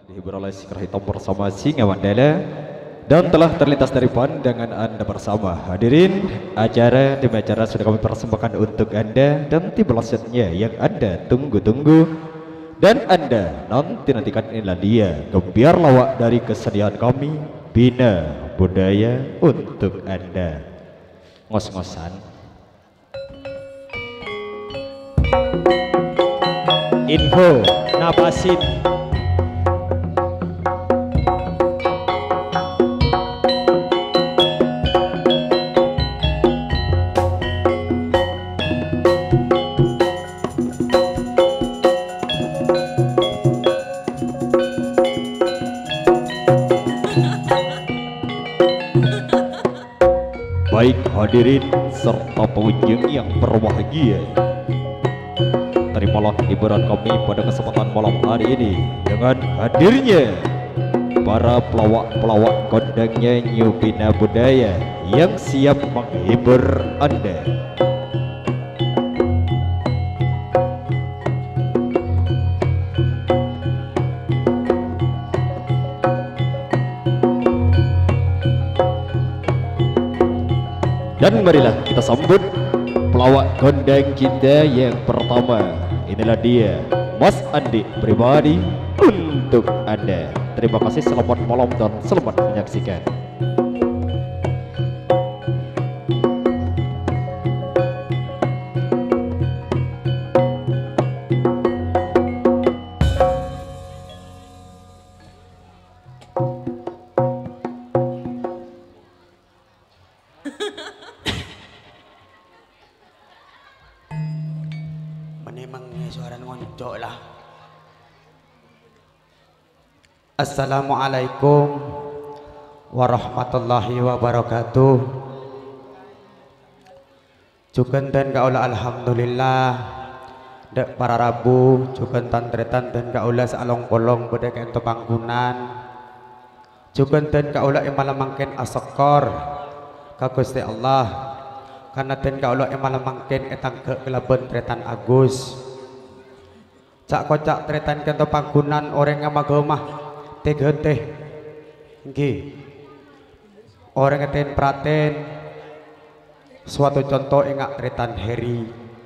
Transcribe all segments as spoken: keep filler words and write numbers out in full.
dihibur oleh Sikar Hitam bersama Singa Mandala dan telah terlintas dari pandangan Anda bersama. Hadirin, acara demi acara sudah kami persembahkan untuk Anda dan tiba saatnya yang Anda tunggu-tunggu dan Anda nanti-nantikan. Inilah dia Gembiar Lawak dari kesediaan kami, Bina Budaya untuk Anda. Ngos-ngosan info napasin baik hadirin serta pengunjung yang berbahagia, terimalah hiburan kami pada kesempatan malam hari ini dengan hadirnya para pelawak-pelawak kondangnya New Bina Budaya yang siap menghibur Anda. Dan marilah kita sambut pelawak kondang kita yang pertama. Inilah dia Mas Andi pribadi untuk Anda. Terima kasih, selamat malam dan selamat menyaksikan. Assalamualaikum warahmatullahi wabarakatuh. Juganten kaula alhamdulillah dek para rabu juganten tretan dan kaula salong kolong bedek ento panggunan. Juganten kaula imalamangken asekor ka Gusti Allah karena den kaula imalamangken etang kelaben tretan Agus. Cak kocak tretan kento panggunan orang yang magemah tegete nggih orang ngeten praten suatu contoh engak tretan heri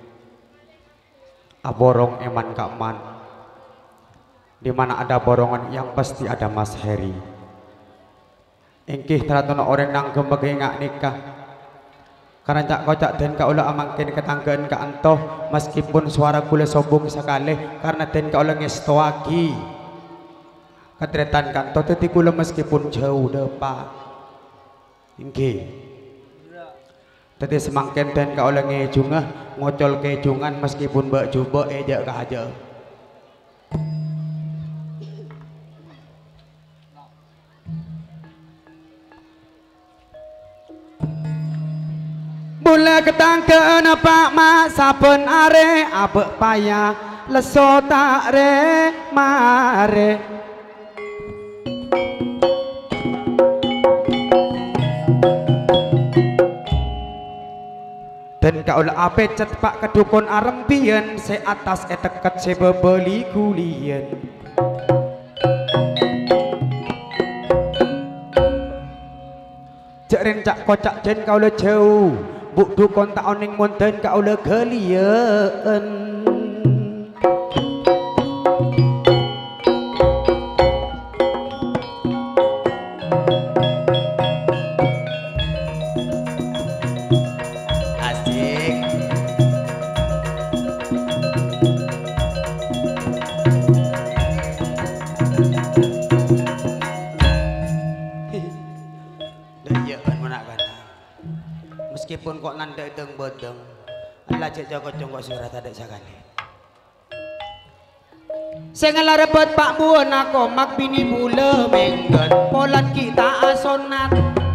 aborong eman kaman, di mana ada borongan yang pasti ada Mas Heri. Engkih teratono orang nang gembeg engak nikah karena cak kocak den kaula amangkin ketanggaan ka antoh meskipun suara kula sombong sekali karena den kaula ngestoaki katretan kanto teti kula meskipun jauh depa nggih teti semangken den kaula ngejungah ngocol kejungan meskipun bak juba ejak ka aja bula ketangkeun pak mak saben are abek payah leso tak re mare dan kaula ape cepak kedukun arempian se atas eteket se bebeli kulian cek rencak kocak jen kaula jauh buk dukun tak oning monten kaula gelian meskipun kok nandek deng bodong Allah cek joko jongkok surat adek sakane sing rebut pak buon aku mak bini bule mengget polat kita asonat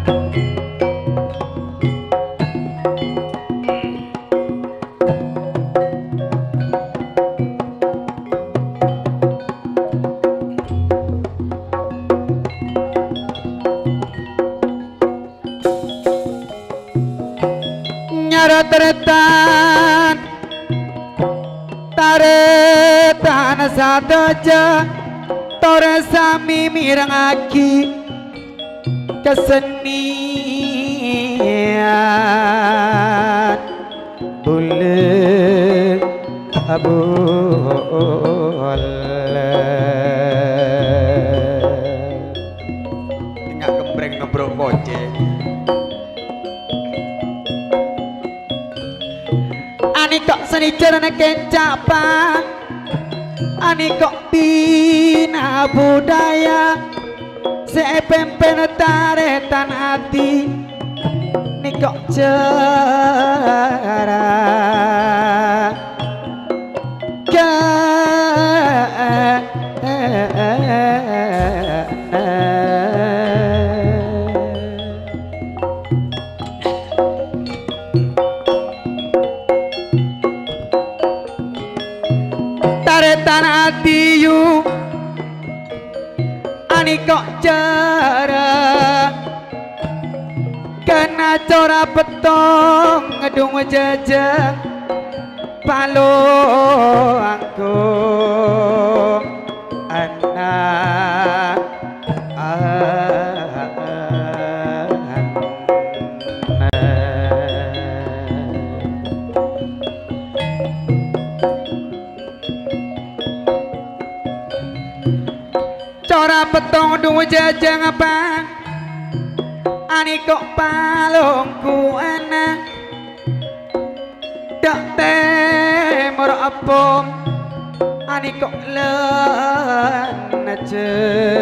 Tretan taretan sadaja para sami mirengake kesenian bulan abul tinggal gembreng ngebrok koceng ani kok seni carane kecapan ani kok bina budaya sepempen taretan hati ni kok cara ke taretan hati yu ani kok cara kena cora petong ngedung jejak palo angkung anak cora petong dung jejak apa ani kok palungku enak dak temor apa ani kok len aja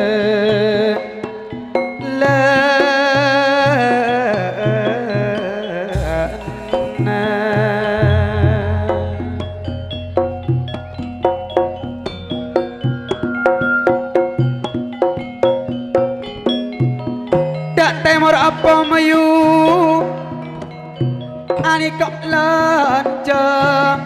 temor apa mayu ani kok lancang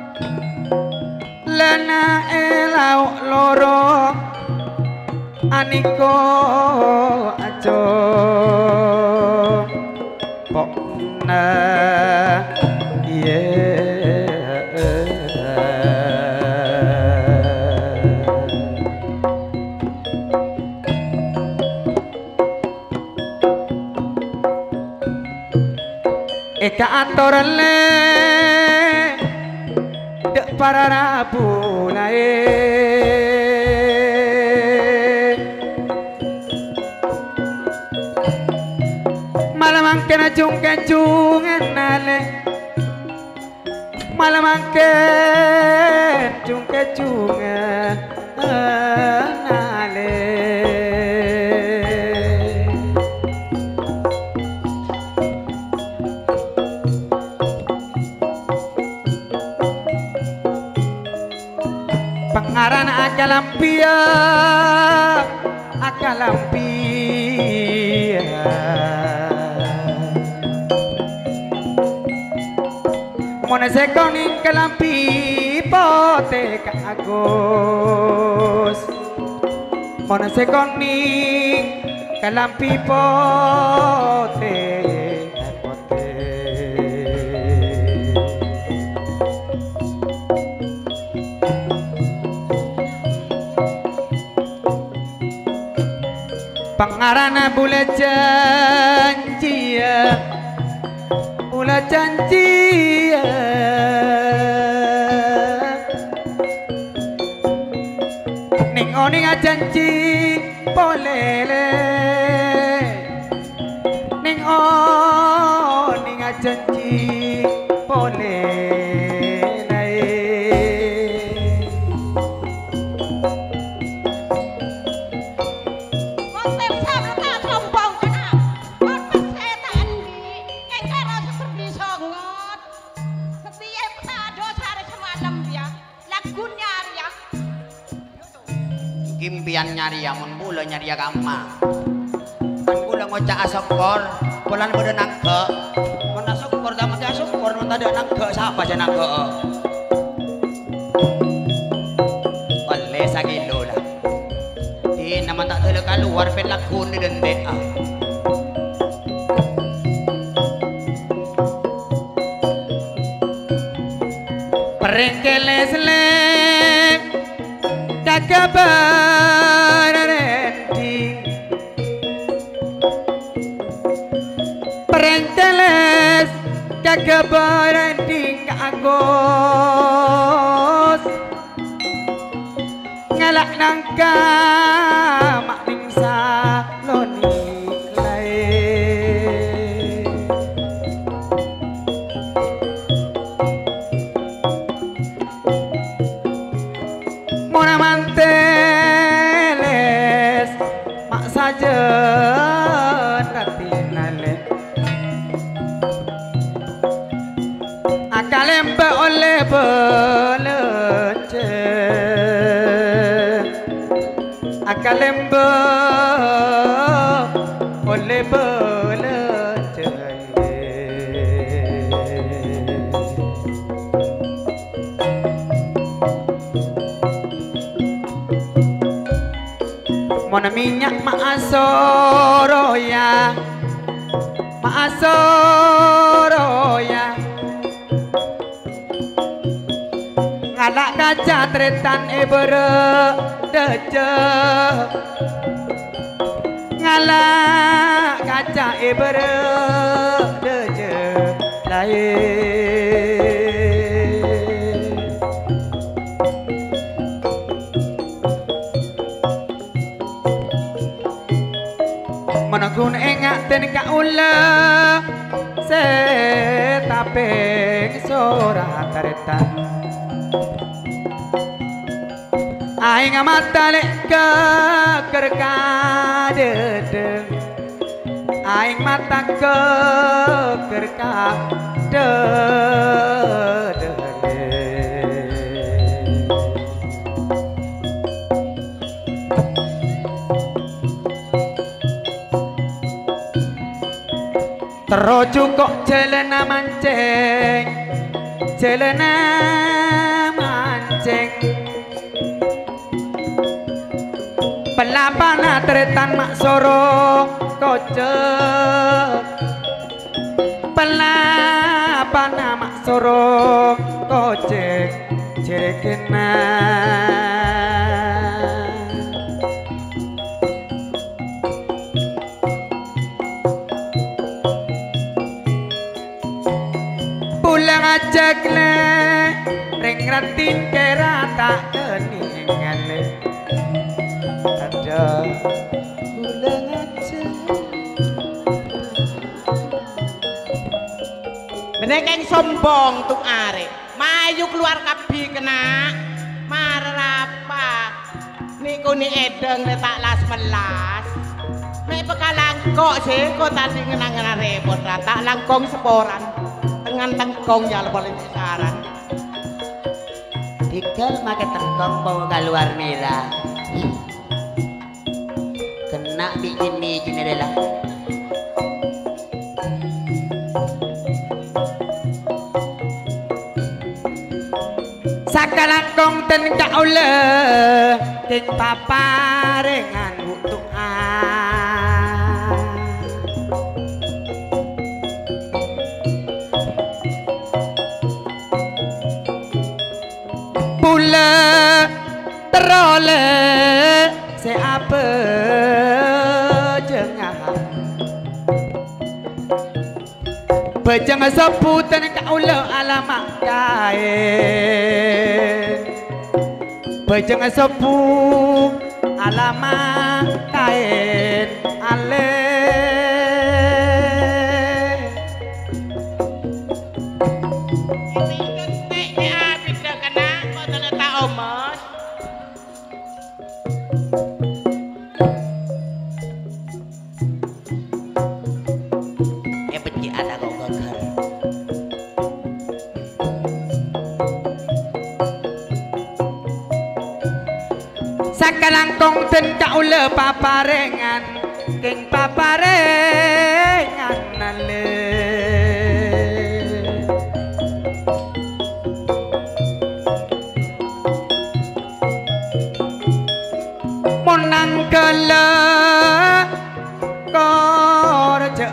lena elau loro ani kok aja kok na eka atoran le dek para rabu lae malam angken acung kecungan nale malam angken cung kecungan nale pengaran akalampia akalampia mone sekoning kalampi pote kagos mone sekoning kalampi pote pengarana bula janji ya bula janji ya ning oning janji polele ning oning janji polele impian nyari ya mun pula nyari ya kama kan kula ngocak asokor pulan pada nangke mun asokor ta mati asokor mun tadi nangke siapa aja nangke boleh sakilo lah di nama tak tele keluar pet lakun di dende ah perengkeles le kagaban keberending agus ngalak nangka makning saloni klai mona manteles mak saja katinale akalembe oleh belece akalembe oleh belece mona minyak maasoroya maasoroya ngalak kaca tretan ebere deje ngalak kaca ebere deje lain menakun engak ten kaula setapeng sorah tretan aing mata lek ke kerkadedeng aing mata ke kerkadedeng teroju kok jelena mancing jelena mancing pelapana tretan mak soro kocek pelapana mak soro kocek jerekena pulang ajak le ring ratin kera tak keningan le ada pulang aja menekeng sombong tuh arek mayu keluar kabi kena marapa niku ni edeng letak las melas mek pekalangkok sih kok tadi ngenang-ngenang repot rata langkong seporan dengan tengkong ya lebih saran tinggal make tengkong mau keluar merah kena bikin bikin adalah sakalangkong ten kaula ting paparengan untuk pula terole seapa jengah bejeng sebutan kaula alamak kain bejeng sepu alamak kain ale sakalangkong ten kaula paparengan king paparengan ale monang kala kor jek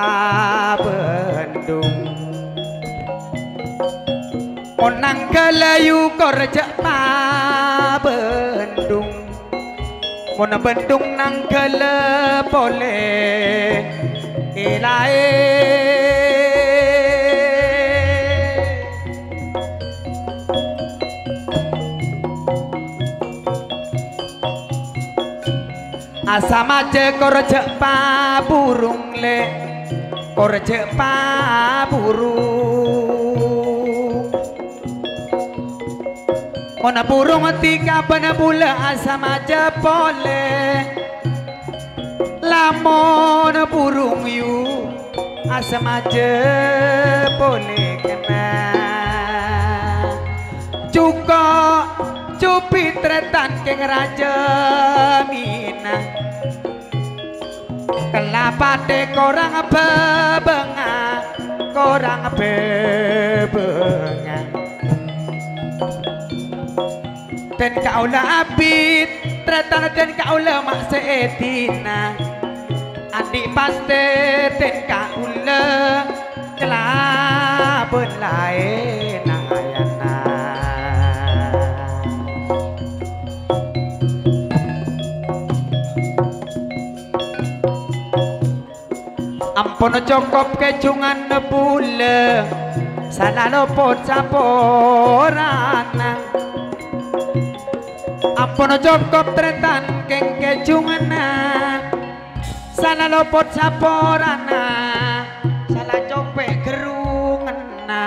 Bandung monang kalayu kor jek Bandung Mona Bandung nang kala boleh ilae asam aja korejek pa burung le korejek pa burung mana burung tika bana bula asam aja boleh lamon burung yu asam aja boleh kena cukup cupi tretan keng raja mina kelapa de korang bebenga korang bebenga dan kaulah abid tretan dan kaulah mak seetina adik paste dan kaulah kelabun lain ayana ampun cokop kecungan nebule salah lopot saporana ampun cokop tretan keng kecungan salah lopot saporana salah copek gerungan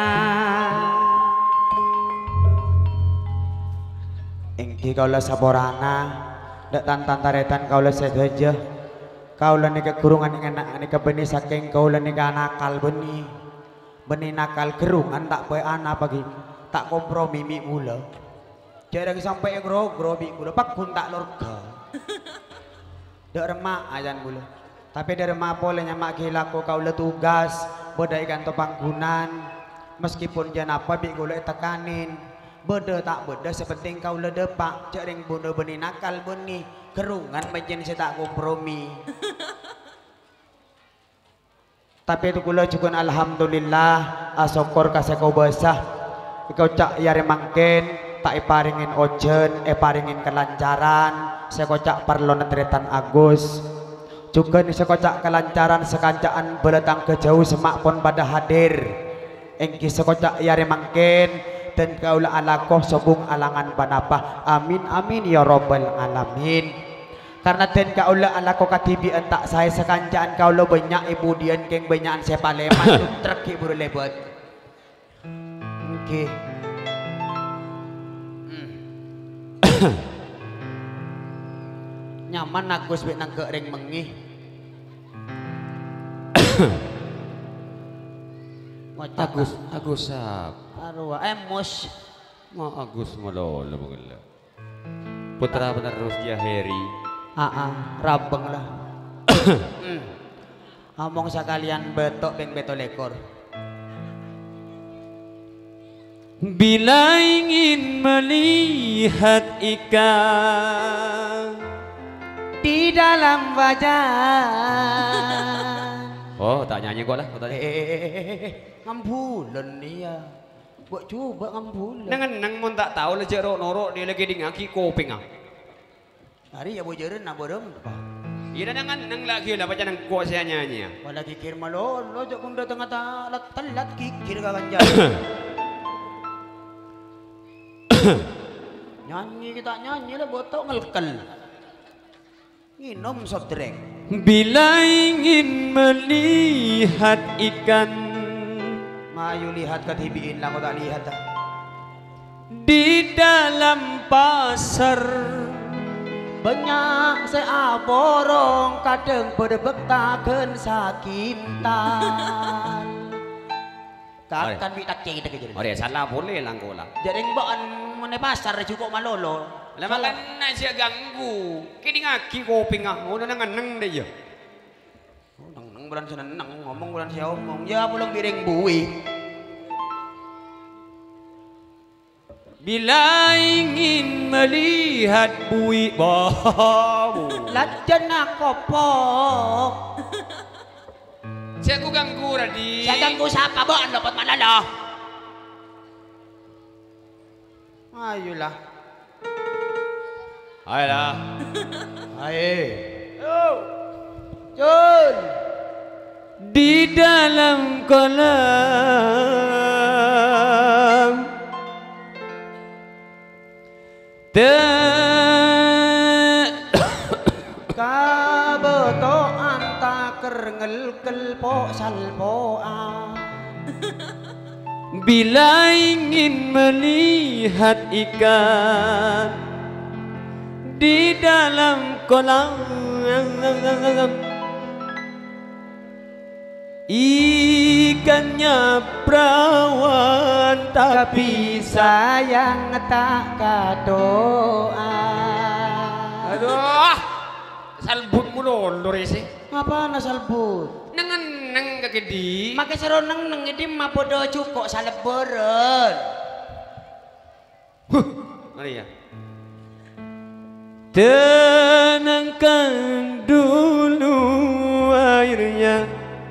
engki kaulah saporana dak tantan taretan kaulah sedaja kaulah nika kurungan enak nika benih saking kaulah nika nakal benih benih nakal gerungan tak poe ana pagi tak kompromi mi kula jarang sampai gro-gro mi kula pakun tak lorga dak remak ajan kula tapi dari remak boleh nyamak kilaku kaulah tugas bodai kanto panggunan meskipun jan apa bi kula tekanin beda tak beda sepenting kaulah depak jarang bondo benih nakal benih kerungan macam saya tak kompromi tapi itu kula juga alhamdulillah asokor kasih kau basah kau cak yare mangken tak iparingin ojen iparingin kelancaran saya kocak perlu netretan Agus juga nih saya kocak kelancaran sekancaan beletang ke jauh semak pun pada hadir engki sekocak yare mangken dan kaulah alakoh sobung alangan panapah amin amin ya robbal alamin karena dan kaulah alakoh katibi entak saya sekancaan kaulah banyak ibu dian keng banyakan saya paleman truk ibu lebet oke nyaman Agus bet nang ring mengih Agus Agus sap arwah emos ma Agus malolo bagala putra penerus dia Heri aa rabeng lah ngomong sekalian betok beng beto lekor bila ingin melihat ikan di dalam wajah oh tak nyanyi kok lah kok eh, eh, eh, eh, ngambulan dia buat coba ngambulan nangan nang mon tak tahu lah jerok norok dia lagi di ngaki koping ah hari ya bojeran nak bodong iya nangan nang lagi lah baca nang kuat saya nyanyi wala kikir malolo jak kunda tengah talat telat kikir ka kanjar nyanyi kita nyanyi lah botok ngelkel minum soft drink bila ingin melihat ikan mayu lihat katibiin lang ko tak lihat ah. Di dalam pasar banyak seaborong kadang berdebektaken sakintan kan bitak cek kita kejar oh dia salah boleh lah kau lah jadi mbak mana pasar cukup malolo lah makan nasi ganggu kini ngaki koping ah mau nang nang deh ya nang nang bulan sana nang ngomong bulan saya ngomong ya pulang piring bui bila ingin melihat bui bau lajan aku pok saya ku ganggu Radi Saya ganggu siapa bo dapat mana loh ayolah ayolah ayo Jun di dalam kolam te ka mengel kelpo salpoa. Bila ingin melihat ikan di dalam kolam, ikannya perawan tapi sayang tak kadoa. Aduh, salbut mulu lur sih. Apa nasalbut? Nengen neng kegedi. Makai seru neng neng ini mah podo cukup saleberen. Huh, mari ya. Tenangkan dulu airnya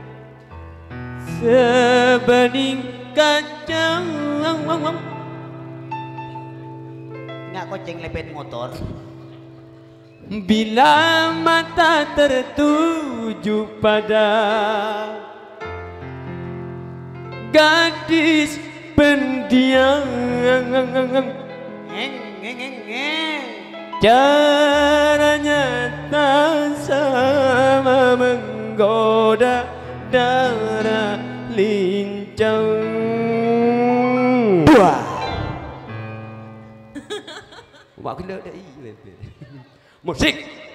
sebening kacang. Nggak kucing lepet motor. Bila mata tertuju pada gadis pendiam, caranya tak sama menggoda darah lincah. Wah, wah gila dah i. Musik.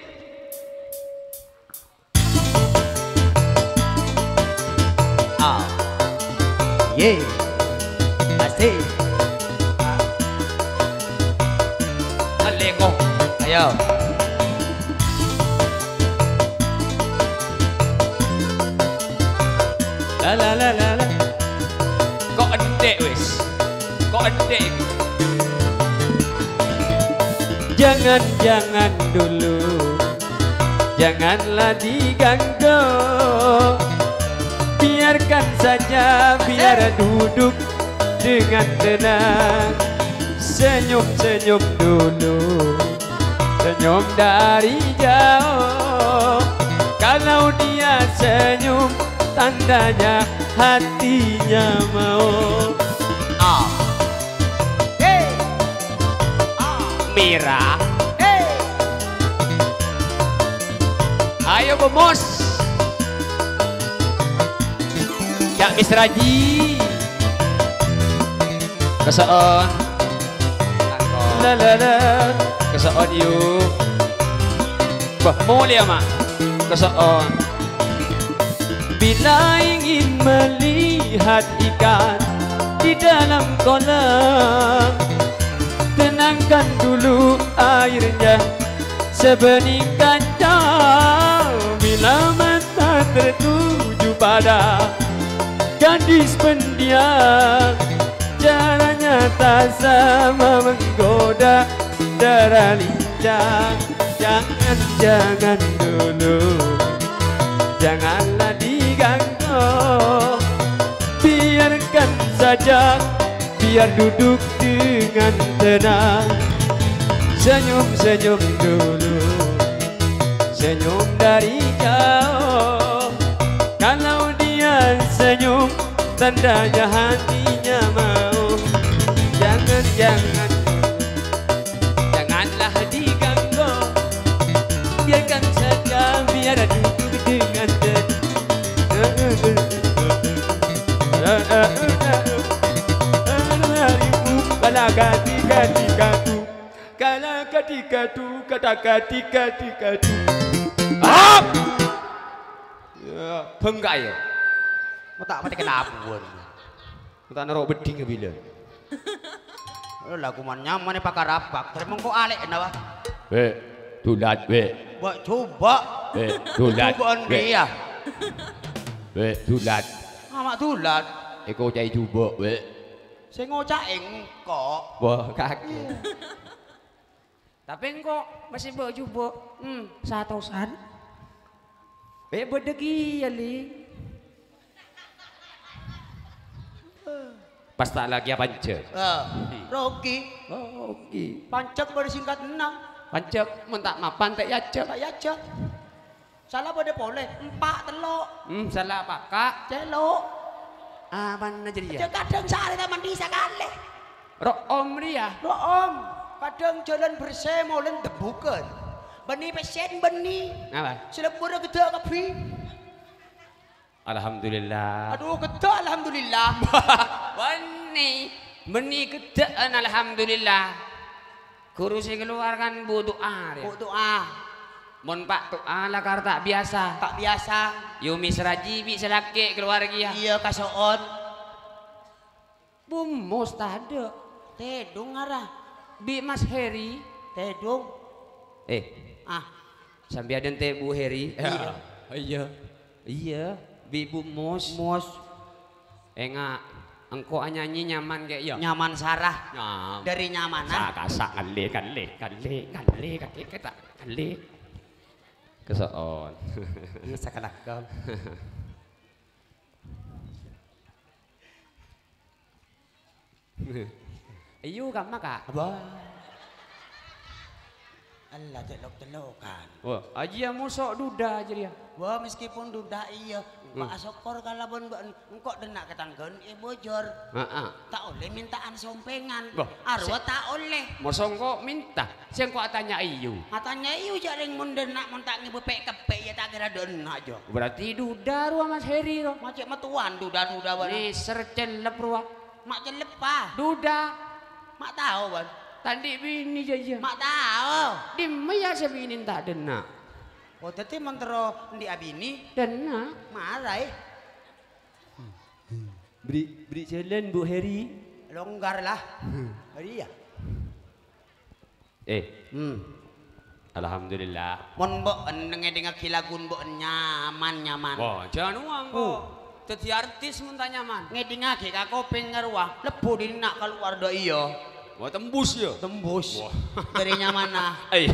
Ah, yeah, asik. Alego, Ayo. la la la la la. Kok endek wis, kok endek. Jangan-jangan dulu, janganlah diganggu. Biarkan saja, biar duduk dengan tenang. Senyum-senyum dulu, senyum dari jauh. Kalau dia senyum, tandanya hatinya mau. Ah, Mira, hey. ayo bemos. Cak Misraji, kesoon, la la la, kesoon yuk. Bah mulia mak, kesoon. Bila ingin melihat ikan di dalam kolam, tenangkan dulu airnya sebening kaca. Bila mata tertuju pada gadis pendiam, caranya tak sama menggoda darah lincah. Jangan-jangan dulu, janganlah diganggu. Biarkan saja, biar duduk dengan tenang. Senyum-senyum dulu, senyum dari jauh. Kalau dia senyum, tandanya hatinya mau. Jangan-jangan, janganlah diganggu. Biarkan saja, biar duduk dengan tenang. Kala ketika tiga tu, kala ketika tu, kata ketika tiga tu. Up, penggak ya. Mau tak mati kenapa pun? Kita naruh beding bila. Lagu mana mana pakar apa? Terima kau alek kenapa? Weh, tulat weh. Buat coba. Weh, tulat. Cubaan dia. Weh, tulat. Amak tulat. Eko cai cuba weh. Saya ngocak engkok. Wah kaki. Tapi engkau masih bawa juga. Hmm, satu san. Eh berdegi ali. Pas tak lagi apa pancek. Eh, Rocky. Oh, okey. Pancak pada singkat enam. Pancek mentak mapan tak yacek. Tak yacak. Salah pada boleh. Empat telok. Hmm, salah apa kak? Celok. Ah, mana jadi ya? Dia kadang sehari tak mandi sekali. Rok om dia. Loh om, kadang jalan bersih molen debukan. Beni pesen beni. Apa? Selebur gede kapi. Alhamdulillah. Aduh, gede alhamdulillah. Wani, meni gedaan alhamdulillah. Guru sing keluarkan bu doa. Bu doa. Mon pak doa lah kar tak biasa. Tak biasa. Yumi seraji bi selaki keluarga. Iya kasoon. Bumus tak ada. Tedung arah. Bi Mas Heri. Tedung. Eh, Ah, sampai ada teh Bu Heri. Iya. Iya. Iya, Bi Bumus. mus Enggak, engkau nyanyi nyaman kayak ya. nyaman sarah. Nyam. Dari nyamanan. Kasak kali kali kali kali kali kita kali. Kesoon. Iya sakalakam. Ayo kamu kak. Abah. Allah telok-telokan. Wah, aja musok duda aja dia. Wah meskipun duda iya, Pak Sokor kalabon engkok denak ketanggen e bojor. Heeh. Tak oleh mintaan sompengan. Wah, Arwah tak oleh. Mosong kok minta. Siang kok tanya iyo. Katanya iyo jaring mun denak mun tak ngebepek kepek ya tak kira denak jo. Berarti duda ruang Mas Heri ro. Macam metuan duda-duda ban. Nih sercelep ruang. Mak celepah. Duda. Mak tahu ban. Tadi bini jaja. Mak tahu. Di maya sebinin tak dena. Oh tadi mentero di abini Dena. marah eh. Beri beri jalan Bu Heri. Longgar lah. Iya. Eh, Hmm. alhamdulillah. Mon mbok ngedeng kilagun mbok nyaman nyaman. Wah, jangan uang kok. Jadi artis mun tak nyaman. Ngedeng ake ka kopeng ngarwah lebu di nak keluar do iyo. Wah, tembus ya. Tembus. Dari nyaman nah. Eh.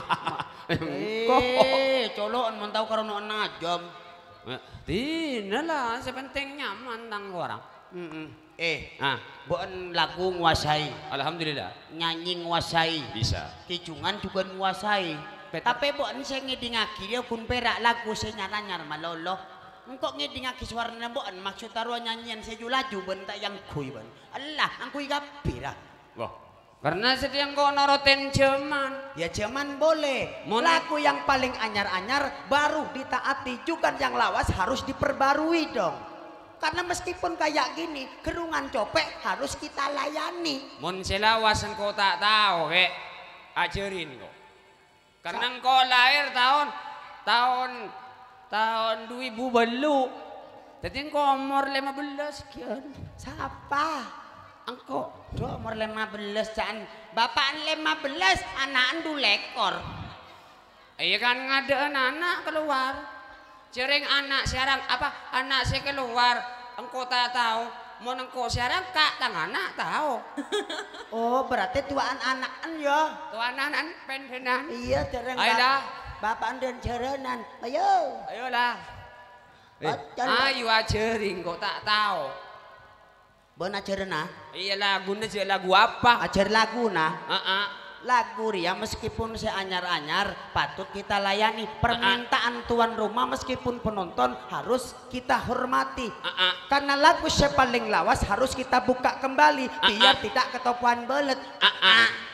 Eh, colok mun tau karo no najam. Tina lah, sepenting nyaman tang orang. Heeh. Eh, Ah, mbok lagu nguasai, alhamdulillah. nyanyi nguasai, Bisa. kicungan juga nguasai. Tapi mbok sing ngedingaki dia kun perak lagu sing nyar-nyar malolo. Engkok ngedingaki suarane mbok maksud taruh nyanyian seju laju ben tak yang kui ben. Allah, angkui kapira. Wah, karena sedang kau noroten zaman. Ya zaman boleh. Mon- Lagu yang paling anyar-anyar baru ditaati, juga yang lawas harus diperbarui dong. Karena meskipun kayak gini, gerungan copek harus kita layani. Mun selawas engkau tak tahu kek, ajarin kok. Karena engkau lahir tahun tahun tahun dua ribu belu. Jadi engkau umur lima belas sekian. Siapa? Engkau Dua umur lima belas jangan. Bapak lima belas, anak dua lekor. iya kan ngada anak keluar. Jering anak siarang apa anak saya keluar engkau tak tahu. Mau engkau siarang kak tang anak tahu. Oh berarti tuaan anakan ya. Tuh anak-anak pendenan. Iya dereng. Ayolah. Bapak dan jaranan. Ayo. Ayolah. Eh, Acan. ayo ajarin kok tak tahu. Bon ajar na. Iya lagu aja lagu apa? Ajar lagu na. Heeh. Lagu ria meskipun seanyar-anyar patut kita layani. Permintaan tuan rumah meskipun penonton harus kita hormati. Heeh. Karena lagu saya paling lawas harus kita buka kembali biar tidak ketopuan belet. Heeh.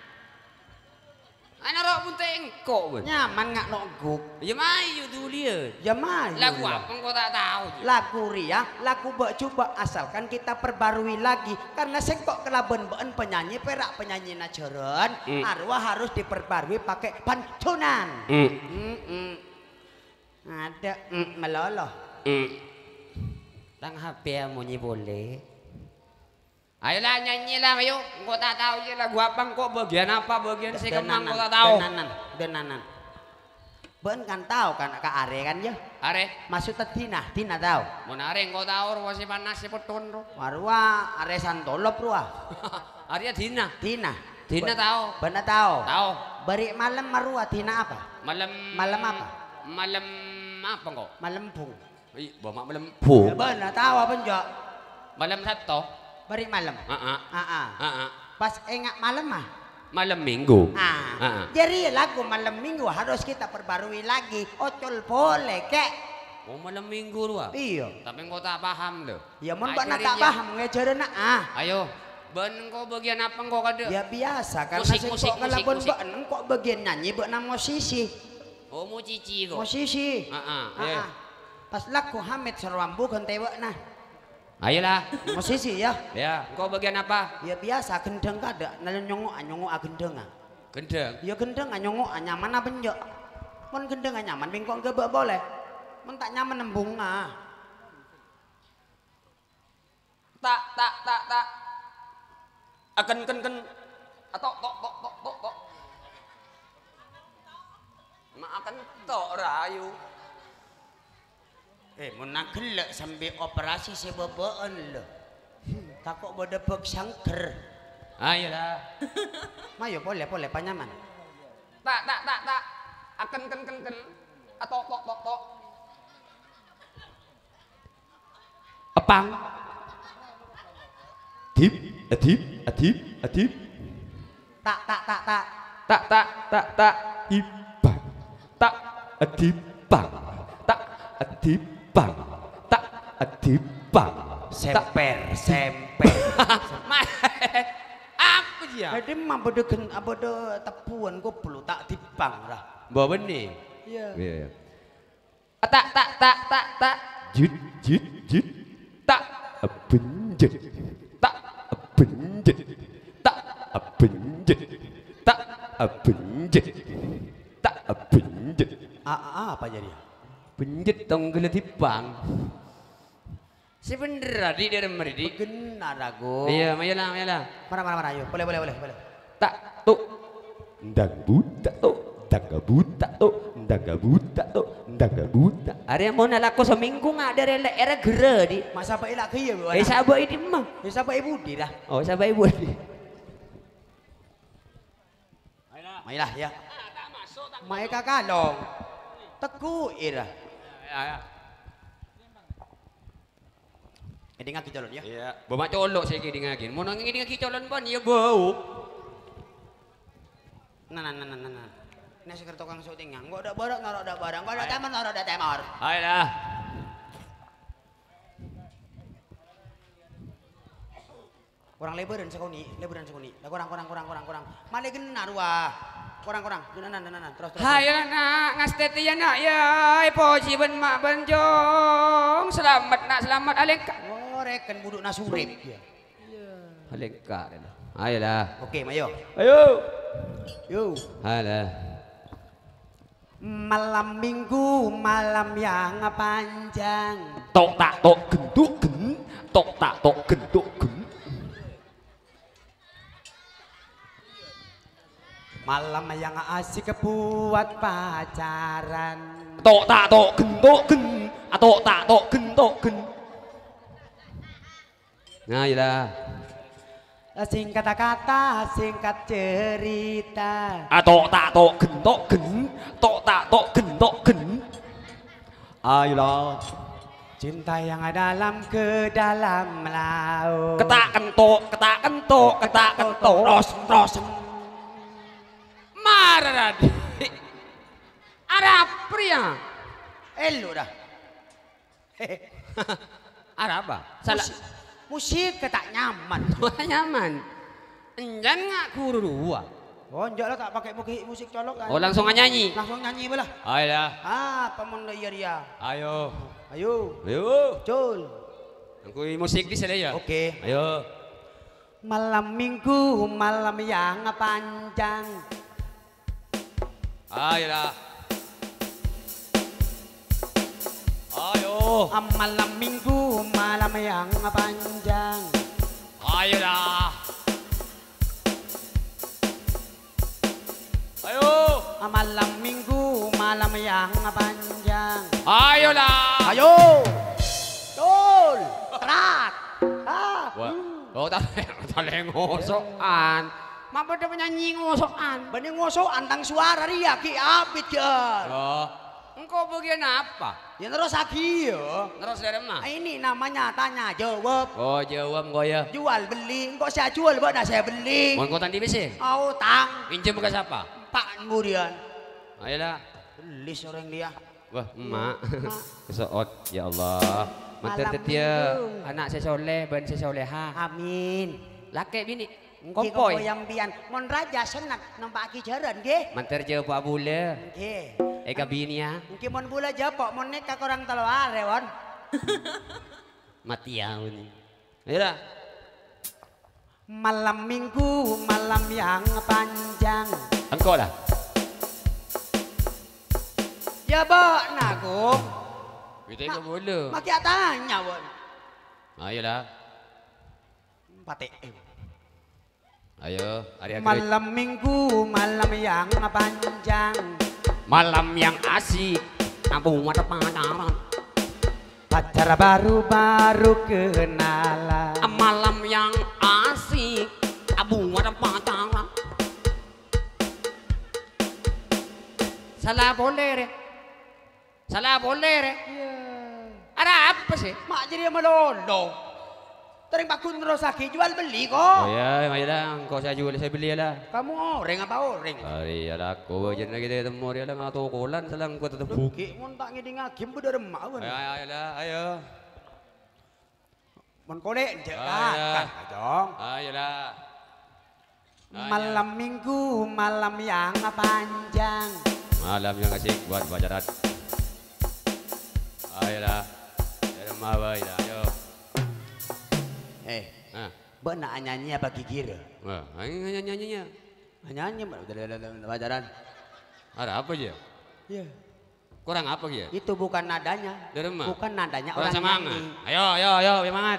Ana ro punte engko. Nyaman nggak noguk. Ya mayu tu dia. Ya mah. Lagu apa engkau tak tahu. Lagu ria, lagu bak coba asalkan kita perbarui lagi karena sengkok kelaben ben penyanyi perak penyanyi najaran Mm. arwah harus diperbarui pakai pantunan. Mm. Mm -mm. Ada mm, meloloh. Mm. Tang H P munyi boleh. Ayolah nyanyilah ayo. Engkau tak tahu je lagu apa engkau bagian apa bagian si kemang engkau tak tahu. Denanan, denanan. Ben kan tahu kan Kak Are kan ya. Are, Maksudnya Tina, Tina tahu. mun are engkau tahu ruang si panas si petun ro. Warwa Are Santolop ruah. Arya Dina. Tina. Dina Ben- tahu. Benar tahu. Tahu. Beri malam marua Tina apa? Malam Malam apa? Malam apa engkau? Malam pung. Ih, bawa malam Ya bu. benar tahu apa enggak? Malam Sabtu. Beri malam. Heeh. Ah, ah. Heeh. Pas enggak malam mah. Malam Minggu. Ah. Heeh. Jadi lagu malam minggu harus kita perbarui lagi. Ocol boleh kek. Oh, malam Minggu lu ah. Iya. Tapi engkau tak paham loh. Ya mun bak Ajarin tak ya. paham ngejaran ah. Ayo, ben engkau bagian apa engkau kada? Ya biasa karena Musik, sing musik, kok kalau musik, bon musik. bak kok bagian nyanyi bak nama musisi. Oh, mau cici kok. Musisi. Heeh. Ah, Ayo. ah. Pas laku Hamid Serwambu kan tewek nah. Ayolah. Musisi ya. Ya, engkau bagian apa? Ya biasa gendeng kada, nalon nyongok nyongok gendeng. Gendeng. Ya gendeng nyongok nyaman apa njo? Mon gendeng nyaman, bingkong gebek boleh. Mon tak nyaman nembung ah. Tak tak tak tak. Akan ken ken atau tok tok tok tok tok. Ma akan tok rayu. Eh, mau nak gelak sambil operasi sebebaan lo. Takut berdebek sangker. Ayolah. Mayo boleh boleh panyaman. Tak tak tak tak. Akan ken ken ken atau tok tok tok. Epang. Adib, adib, adib, adib. Tak tak tak tak. Tak tak tak tak. Ibang. Tak Adibang. Tak adibang. Tak adibang. Semper semper. Ma. Apa dia? Jadi mah bodoh gen bodoh tepuan gue perlu tak dipang lah. Bawa benih. Iya. Iya. Tak tak tak tak tak. Jut, jut, jut. Tak Abenjet. tak Abenjet. tak Abenjet. tak Abenjet. tak. Abenjet. Ah, ah, apa jadi? Penjet tong gele tipang. Si bener di dalam meridi. Benar aku. Iya, mayalah, mayalah. Mana mana mana ayo. Boleh boleh boleh boleh. Tak tu. Ndang buta to. Ndang buta to. Ndang buta to. Ndang buta. Are mau nalaku seminggu nggak ada rela era gere di. Masa apa ilak kieu? Eh sabar ini mah. Ya siapa ibu di dah. Oh sabar ibu di. Mailah ya. Mai kakalong. Teku ira. Ya ya. Ini ngaki calon ya. Iya. Bawa colok saya kini ngagin. Mau nangis ini ngaki calon pan ya bau. Nah nah nah nah nah. Ini seker tukang syuting yang. Gua ada barang naruh ada barang. Gua ada temor naruh ada temor. Ayolah. Kurang lebaran sekoni, lebaran sekoni. Dah kurang kurang kurang kurang kurang. Male genar wah. Kurang kurang. Nah nah nah nah terus terus. Hai nak ngasteti ya nak ya. Poji ben mak benjong. Selamat nak selamat alek. Oh reken buduk nasurip. Alek ka. Ayolah. Oke, mayo. Ayo. Yo. Alah. Malam minggu, malam yang panjang. Tok tak tok genduk gen. Tok tak tok genduk gen. Malam yang asik buat pacaran. Tok tak tok genduk gen. Tok tak tok genduk gen. Ayolah. Singkat kata, singkat cerita. Tok tak tok genduk gen. Tok tak tok genduk gen. Ayolah. Cinta yang dalam ke dalam laut. Ketak kentuk, ketak kentuk, ketak kentuk. Ros ros. Marah di. Ada pria. Elu dah. Ada apa? Salah. Musik, musik ketak nyaman. Nyaman. Enjan nggak guru dua. Oh, enggak lah tak pakai musik musik colok kan. Oh langsung nyanyi. Langsung nyanyi belah. Ayolah. Ah, pemon iya dia. Ayo. Ayo. Ayo. Cul. Aku musik di sana ya. Oke. Ayo. Malam minggu, malam yang panjang. Ayolah. Ayo. Ah, malam minggu, malam yang panjang. Ayolah. Ayo. Ah, malam minggu, malam yang panjang. Ayolah. Ayo. Cul. Terak. Ah. Wah. Oh tak tak ngosokan. Mak pada penyanyi ngosokan. Bening ngosok antang suara dia ki abit ya. Oh. Engkau bagian apa? Ya terus lagi ya. Terus dari mana? Ah, ini namanya tanya jawab. Oh jawab kau ya. Jual beli. Kok saya jual buat saya beli. Mau kau tadi besi? Oh tang. Pinjam ke siapa? Pak Ngurian. Ayolah. Belis orang dia. Wah, emak. Kesoot, ya Allah. Mantan Malam tetia minggu. anak saya soleh, ban saya soleha. Amin. Laki bini. Nggih Kompoy. yang pian. Mon raja senat nampak aki jaran nggih. Mantar je Pak Bule. Nggih. Eka bini ya. Mungkin mon bula jopok, mon neka korang telwar ya, Won. Mati ya ini. Ayolah. Malam minggu, malam yang panjang. Engkau lah. Ya, Bok, naku. Kita ke bola. Maki tanya, Won. Ayolah. Pate. Ayo, hari hari. Malam minggu, malam yang panjang. Malam yang asik. Abu mata pacaran. Pacar baru-baru kenalan. Malam yang asik. Abu mata pacaran. Salah boleh re. Salah boleh re. Ada apa sih? Mak jadi melolo. Tering bakun ngerosaki jual beli kok. Oh ya, ayolah. Engkau saya jual, saya beli lah. Kamu orang apa orang? Hari ada aku aja nak kita temu dia lah ngatu kolan selang ku tetap buki. Ki mun tak ngidi ngakim beda remak wan. Ayo ayolah, ayo. Mun kole je Ayo. kan. Dong. Ayolah. Malam minggu, malam yang panjang. Malam yang asik buat pacaran. Ayolah. Ada mawai dah, ayo. Eh, Ah, benak nyanyi apa gigir? wah, nyanyi nyanyinya. Nyanyi udah pacaran. Ada apa je? Iya. Kurang apa dia? Itu bukan nadanya. Dari mana? Bukan nadanya Kurang orang semangat. nyanyi. Ayo, ayo, ayo, semangat.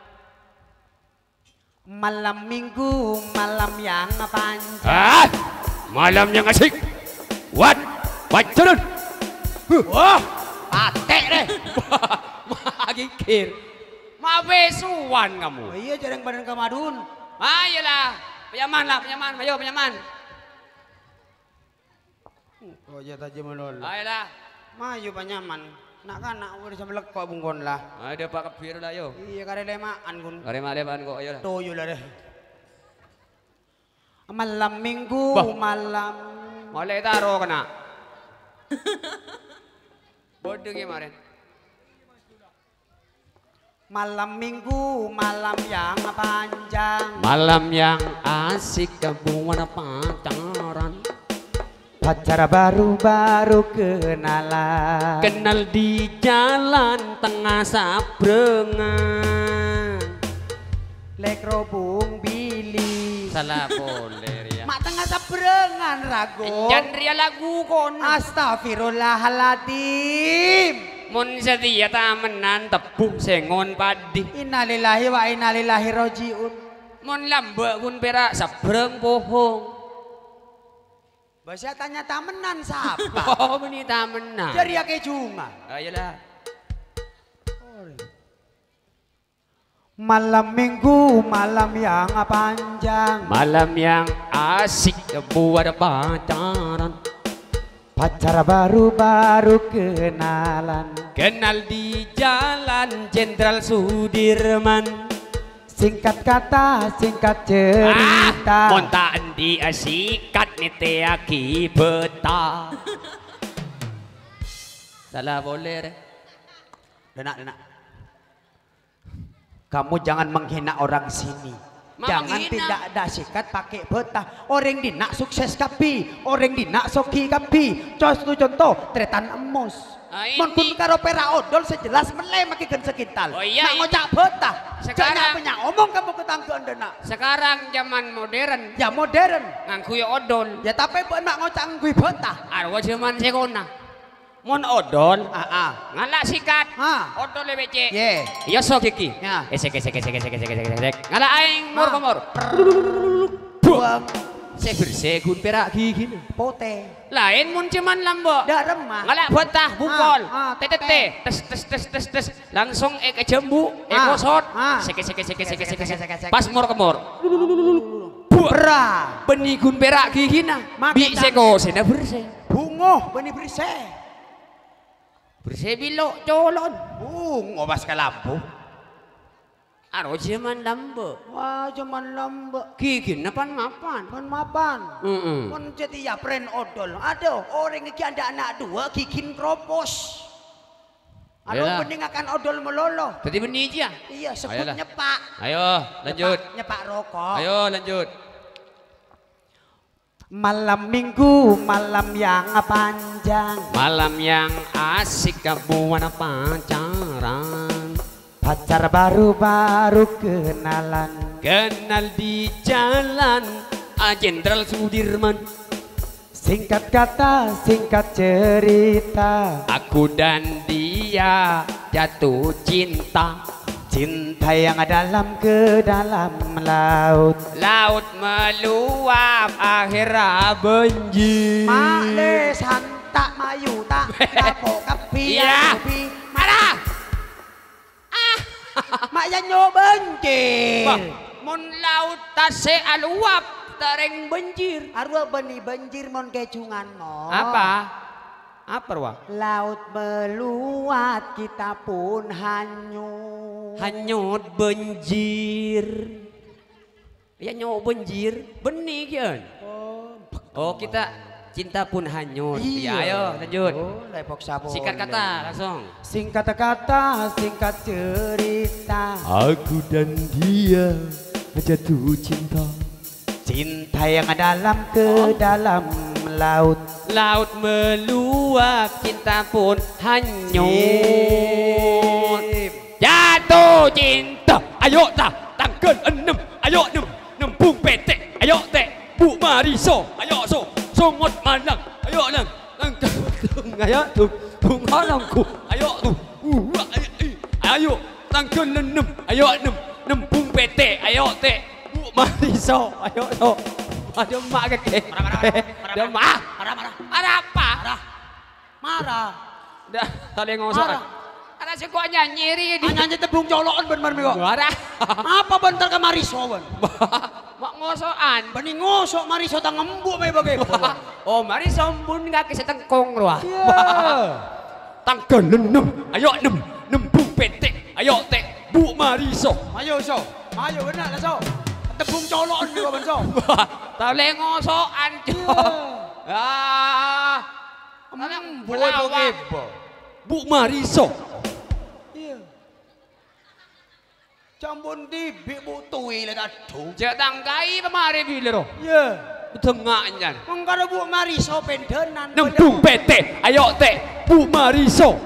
Malam minggu, malam yang panjang. Ah, malam yang asik. What? Pacaran. Wah, patek deh. Magikir. Mabesuan kamu. Oh iya jarang badan kamadun. Ayolah, penyaman lah, penyaman. Ayo, penyaman. Oh iya tadi menol. Ayolah. Mayu panyaman. Nak kan nak udah sampai lekok bungkon lah. Ada pak kepir lah, yo. Iya kare lemaan kun. Kare maleman kok, ayolah. Toyo lah deh. Malam minggu, Bah. malam. Mulai taruh kena. Bodoh kemarin. Malam minggu, malam yang panjang. Malam yang asik kebuan pacaran. Pacar baru-baru kenalan. Kenal di jalan tengah sabrengan. Lek robung bili. Salah boleh ya. Mak tengah sabrengan rago. Jangan ria lagu kon. Astagfirullahaladzim. Mun setia tamenan tebuh sengon padi. Innalillahi wa innalillahi rojiun. Mun lambek kun perak sabreng pohong. Bahasa tanya tamenan siapa? Oh ini tamenan. Dari ake cuma. Ayolah. Malam minggu, malam yang panjang. Malam yang asik buat pacaran. Pacar baru-baru kenalan. Kenal di jalan Jenderal Sudirman. Singkat kata, singkat cerita. Ah, montaan di asikat ni teaki beta. Salah boleh re. Denak, denak. Kamu jangan menghina orang sini. Ma Jangan menghina. tidak ada sikat pakai betah. Orang di nak sukses kapi, orang di nak soki kapi. Contoh contoh, tretan emos. Ah, ini. Mon pun karo pera odol sejelas meleh makikan sekital. Oh iya, Nak ini. ngocak betah. Sekarang- Jangan punya omong kamu ketangguan denak. Sekarang zaman modern Ya modern. ngangkuy odol. Ya tapi buat nak ngocak ngui betah. Arwa zaman sekona. Mon odol Ah ah. ngalak sikat. Ha. Odol le becek. Ye. Iya so kiki. Ya. Esek esek esek esek esek esek esek. Ngalak aing mur Ah. komor. Buang Saya bersekun perak gigi. pote. Lain mun cuman lambok. Dah remah. Ngalak betah bungkol. Ah, ah, Tetete tes tes tes tes tes langsung ek jembu ek Ah, kosot. ah. Sek sek sek sek sek sek Sek, sek, sek. sek. Pas mur kemor. Bra. Benigun perak gigi na. Makin Bi seko sena bersih. Bungo benih berisik. Bersih bilok colon. Bungo bas ke lampu. Aro zaman lambok. Wah, cuman lambek. Gigi napan mapan. Pun mapan. Heeh. Pun jadi ya pren odol. Aduh, orang iki ada anak dua gigin kropos. Aduh, Ayolah. bening akan odol melolo. Tadi benih aja. Iya, sebut Ayolah. nyepak. Ayo lanjut. Nyepak, nyepak rokok. Ayo lanjut. Malam minggu, malam yang panjang, malam yang asik kamu warna pacaran. pacar baru-baru kenalan, Kenal di jalan ah, Jenderal Sudirman. singkat kata, singkat cerita, Aku dan dia jatuh cinta. cinta yang dalam ke dalam laut. Laut meluap akhirnya banjir. Makle santak mayu tak kapok kapi Iya. kapi. Mana? Mak janyo banjir. Bah, mon laut tase aluap tereng banjir. Arwah beni banjir mon kecungan mo. Apa? Apa wah? Laut meluat kita pun hanyut. Hanyut banjir. Ya nyok banjir, benih kan? Oh kita cinta pun hanyut. Iya, ayo lanjut. Oh, lepok sapo. Sikat kata langsung. Singkat kata, singkat cerita. Aku dan dia jatuh cinta. Cinta yang dalam ke dalam laut. Laut meluap, cinta pun hanyut. Jatuh cinta, ayo ta, tanggal enam, ayo enam, nembung petek, ayo tek, Bu Mariso, ayo so, songot malang, ayo lang, tanggal, ayo tuh, tung halangku, ayo tuh, uh, ayo, ayo, tanggal enam, ayo enam, nembung petek, ayo tek, Bu Mariso, ayo so. Ada mak kek. Marah, Ada mak. marah, marah, Ada apa? marah, marah. Dah saling ngosok. Marah. Ada si kok nyanyi di. Nyanyi tebung colokan ben ben kok. Ada. Apa bentar ke Mariso ben? Mak ngosokan. Bani ngosok Mariso tang embuk me bagi. Oh, mari sombun kaki setengkong roh. Iya. Tanggal enam, ayo enam, nembung petek, ayo tek, Bu Mariso. Ayo so, ayo benar lah so. Tebung colokan me ben so. Tak boleh ngosokan jo. Ah. Embuk bagi. Bu Mariso. Iya. Campun di bu tui le tadu. Cek tangkai pemari bila roh. Iya. Tengahnya. Mengkara bu Mariso pendenan. Nembung petek, ayo tek, Bu Mariso.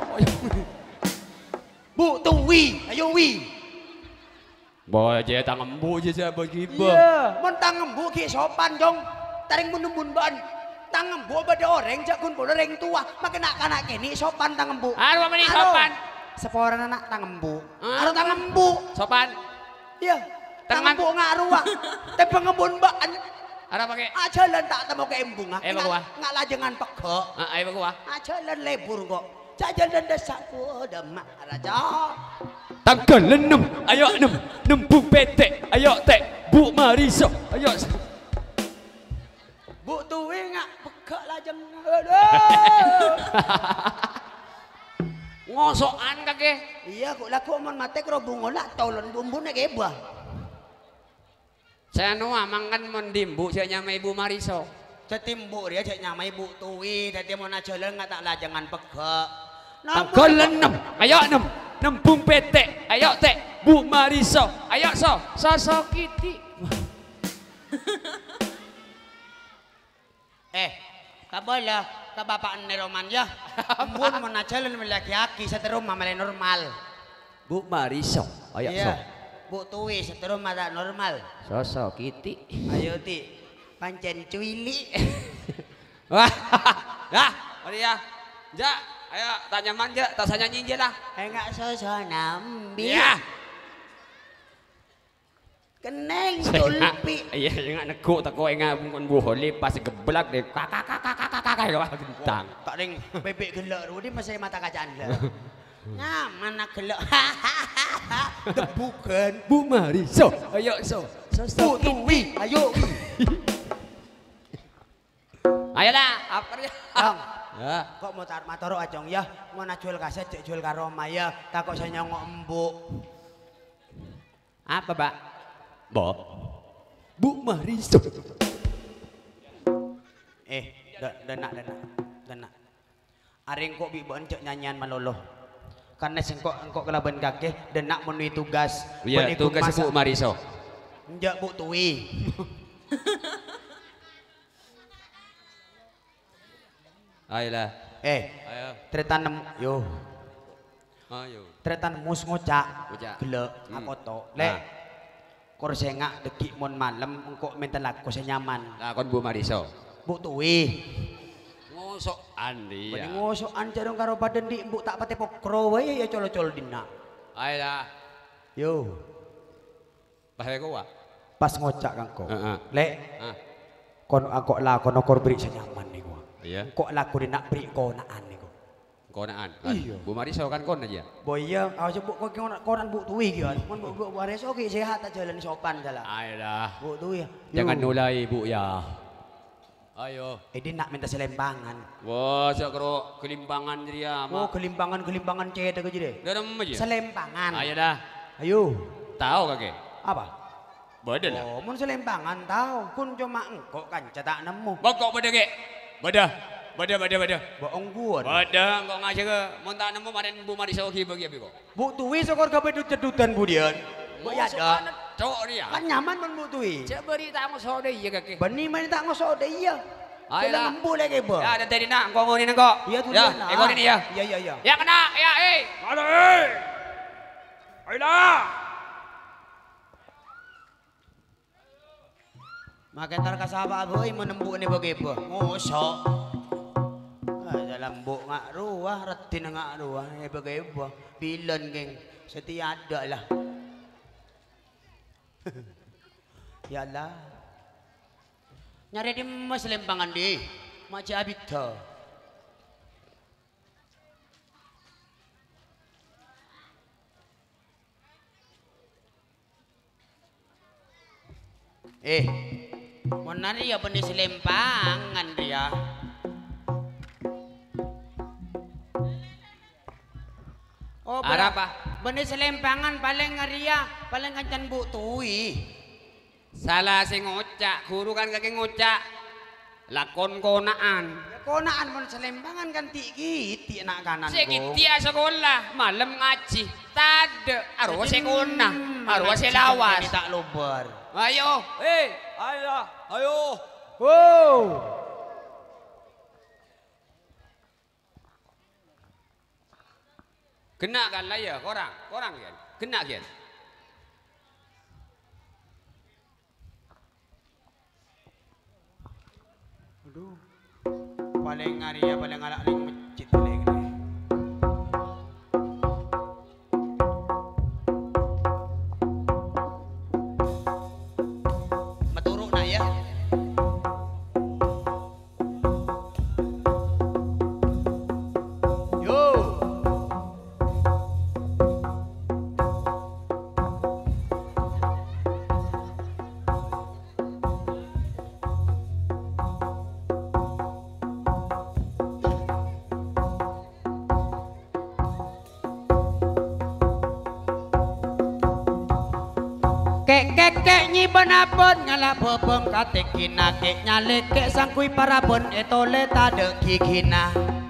Bu tui, ayo wi. Boy je tangan bu je siapa kiba. Iya, mon tang embuk ki sopan jong. Taring mun-mun ban. Tang embuk bade oreng jak kun bode reng tua. Makena kanak kene sopan tang embuk. Aro meni sopan. Seporan anak tang embuk. Ah. Aro tang embuk. Sopan. Iya. Tang Tangan- embuk ngaruah. Tapi ngembun ban. Ada pakai. Ajalan tak temu ke embung. Eh, bawa. Ngak lajengan pekek. Ah, ayo gua. Ajalan lebur kok. Jajalan desakku demak raja. Tanggal enam, ayo enam, nembung petek, ayo tek, Bu Mariso, ayo. Bu tuwe ngak pekek lajeng. Ngosokan kake. Iya kok laku mon mate kro bungo lak tolon bumbune kebah. Saya nu amang kan mendimbu saya nyamai Bu Mariso. Cetimbuk dia cek nyamai bu tuwi dadi mon ajalan ngak tak lajengan pekek. Tanggal enam, ayo enam, nembung petek, ayo tek, Bu Mariso, ayo so, sosok kiti. Eh, kabola, ka bapak ni Roman ya. Embun mon ajalan laki-laki seterum mamale normal. Bu Mariso, ayo so, Iya. Bu tuwi seterum mata normal. sosok kiti. Ayo ti, pancen cuili. Wah, ya, mari ya, ja, ayo tanya manja, tak saya nyanyi lah. Enggak soso nambi. Iya. Keneng tulpi. Iya, yang neguk tak kau ingat bukan buah lepas geblak deh, kakak kakak kakak kakak kakak gentang. Tak ring bebek gelak rudi masih mata kacaan lah. Nyaman nak gelak. Bukan. Bu Mariso, ayo so, so, so. Bu tuwi, ayo. Ayolah, apa dia? Bang, Ya, kok mau tar matoro ajong ya? Mau jual kaset cek jual karo Maya, takut saya nyongok embuk. apa Pak? Bo, Bu Mariso. Eh, denak denak denak. Aring kok bibon cek nyanyian malolo. Karena sengkok engkok kelaban kakek denak menui tugas. Iya, tugas Bu Mariso. Njak bu tuwi. Ayolah. Eh, Ayo. tretan nem yo. Ayo. Tretan mus ngocak. Ngocak. Gelek Hmm. akoto. Nah. Lek. Kor sengak dekik mon malam engko menten laku senyaman. Lah kon Bu Mariso. Mbok tuwi. Ngosok andi Bani ya. ngosokan jarong karo badan di mbok tak pate pokro wae ya colo-colo dina. Ayolah. Yo, Bahaya kau ah. pas ngocak kangko. Heeh. Lek Ah. kon angko la kono kor beri senyaman niku. Iya. Kok laku di nak beri konaan niku. Konaan. Iya. Bu Mariso kan kon aja. Boya, awas mbok kok konan konan mbok tuwi ki kan. Mun mbok mbok waris oke sehat tak jalan sopan jalan. Ayolah. Mbok tuwi. Jangan nulai Bu ya. Ayo. Eh dia nak minta selempangan. Wah, saya kero kelimpangan dia. Oh, kelimpangan-kelimpangan cetek aja deh. Dalam aja. Selempangan. Ayo dah. Ayo. Tahu kakek? Apa? Badan lah. Oh, mun selempangan tahu. Kun cuma engkau kan cetak nemu. Bokok badan kek. Badah. Badah, badah, badah. Bohong gua. Badah, kok ngajak ke. Mau tak nemu maden Bu Mariso ki bagi abi kok. Bu tuwi sokor gawe cedutan bu Dian. Bu ya ada. Cok dia. Kan nyaman men bu tuwi. Cek beri tak mau sode iya kakek. Bani main tak ngosok deh iya. Ayolah. Kita lembu lagi bu. Ya, ada tadi nak kau ngonin kok. Iya tuh Ya, dia. ekor ini ya. Iya iya iya. Ya kena, ya eh. Ada eh. Ayolah. Makan tar kasaba boy menembu ni bagi bu. Ngosok. Ah, dalam bu ngak ruah, retin ngak ruah. Eh bagi bu. Bilen geng. Setia ada lah. Ya Allah. Nyari di mas lempangan di. Macam abita. Eh, mana dia benih selempangan dia. Oh, Ada apa? Benih selempangan paling ngaria, paling kancan bu tuwi. Salah sing ngocak, guru kan kakek ngocak. Lakon konaan. Ya konaan mon selempangan kan tinggi nak kanan. Sikit dia sekolah, malam ngaji. Tade, arwah sekona, arwah selawas. Ini tak lubar. Ayo, eh, ayo, ayo. Wow. Kena kan lah ya, korang, korang kan, kena kan. Aduh. Paling ngaria paling ngalak ling masjid paling ni. Maturuk nak ya. Yo. Kek kek kek nyi benapun ngala bobong katik kina kek nyale kek sangkui parabon etole tade kikina.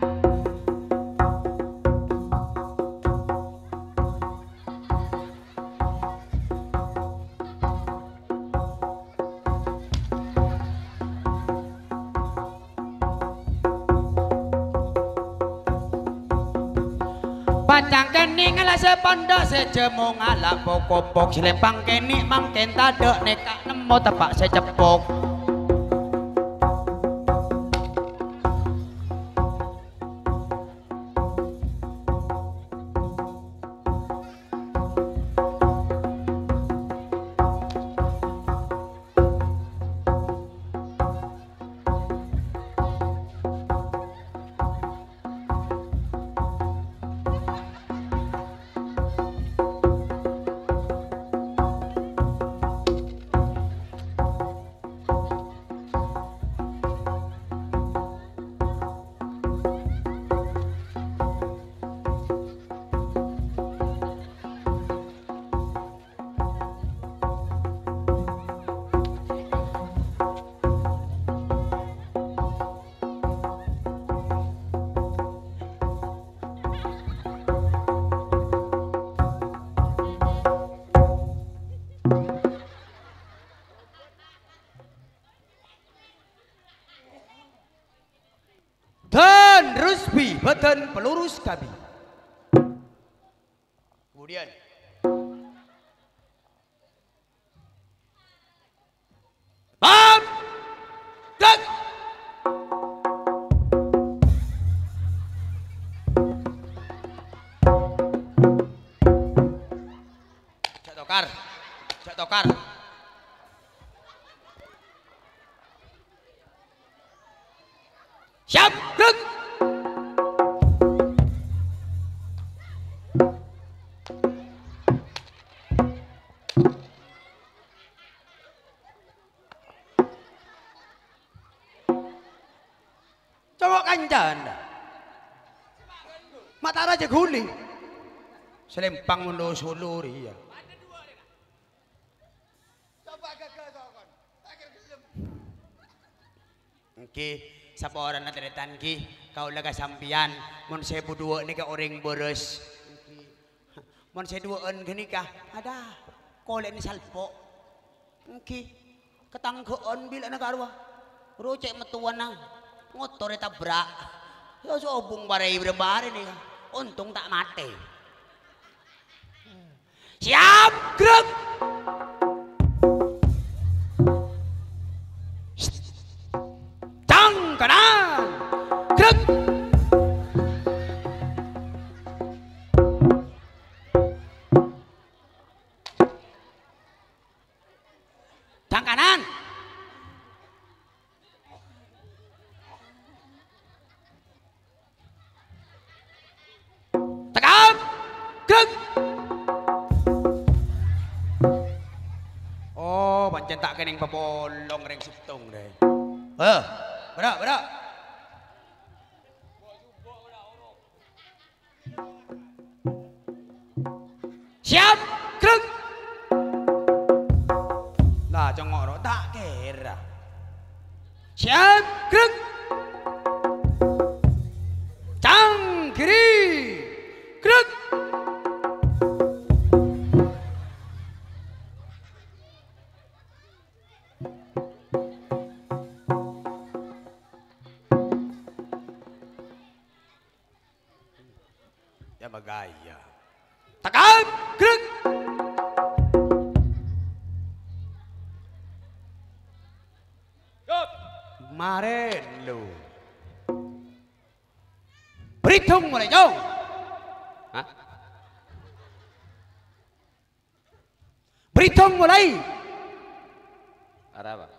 Pacang keni ngala sepondok sejemu ngala pokok-pok selempang keni mangken tadek nekak nemo tepak secepok. Jonathan pelurus kami. Kemudian Bam! Dek! Cak Tokar, Cak Tokar. Siap, gerak. Cowok kancan. Mata raja guli. Selempang mundo suluri ya. Oke, sapa orang na teretan ki, kau laga sampian, mon saya berdua ni ka orang boros. Mon saya duaan gini kah, ada, kolek ni salpo. Oke, ketanggaan bila nagarwa, rocek metuan na, ngotor tabrak. Ya sobong barai berbari ni, untung tak mati. Siap, gerak. Kanan, gerak. Tang kanan. Tegap, gerak. Oh, pancen tak kening papolong reng situng deh. Eh. Berak, berak. Siap, gerak. Lah congok ro tak kira. Siap, gerak. Cang kiri, gerak. Bagaya. Tegap, gerak. Kemarin lu. Berhitung mulai jauh. Hah? Berhitung mulai. Ada apa?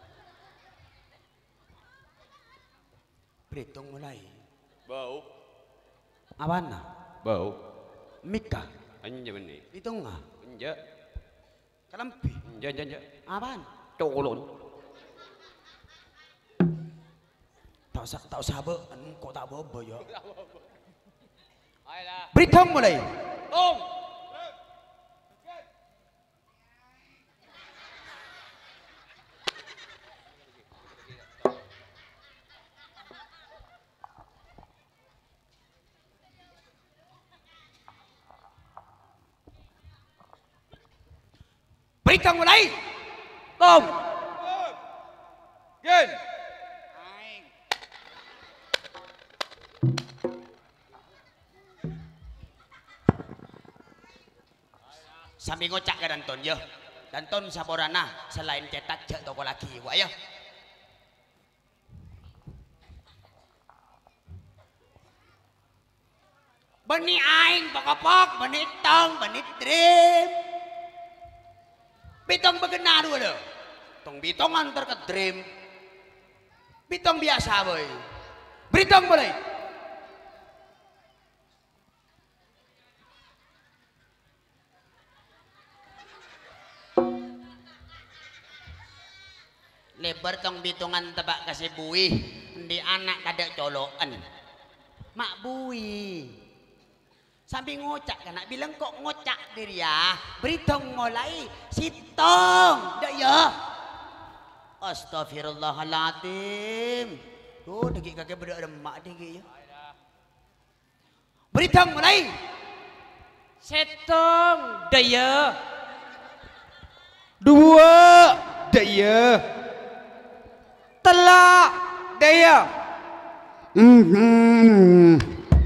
Berhitung mulai. Bau. Apaan? Bau. Mika. Anja benih. Hitung nggak? Anja. Kelampi. Anja, anja, anja. Apaan? Colon. Tak usah, tak usah apa. Kok tak apa ya? Berhitung mulai. Tung. Berhitung mulai. Tung. Gen. Sambil ngocak ke Danton ya. Danton saborana selain cetak jak toko lagi wak ya. Beni aing pokok-pok, beni tong, beni dream. Bitong begena dulu lo. Tong bitong antar ke dream. Bitong biasa boy. Bitong boleh. Lebar tong bitongan tebak kasih bui di anak kada colokan mak bui sambil ngocak kan nak bilang kok ngocak diri ya beritong mulai sitong dak ya astagfirullahaladzim tuh degi kakek bedak remak degi ya beritong mulai sitong dak ya Dua dak ya telak daya. Mhm.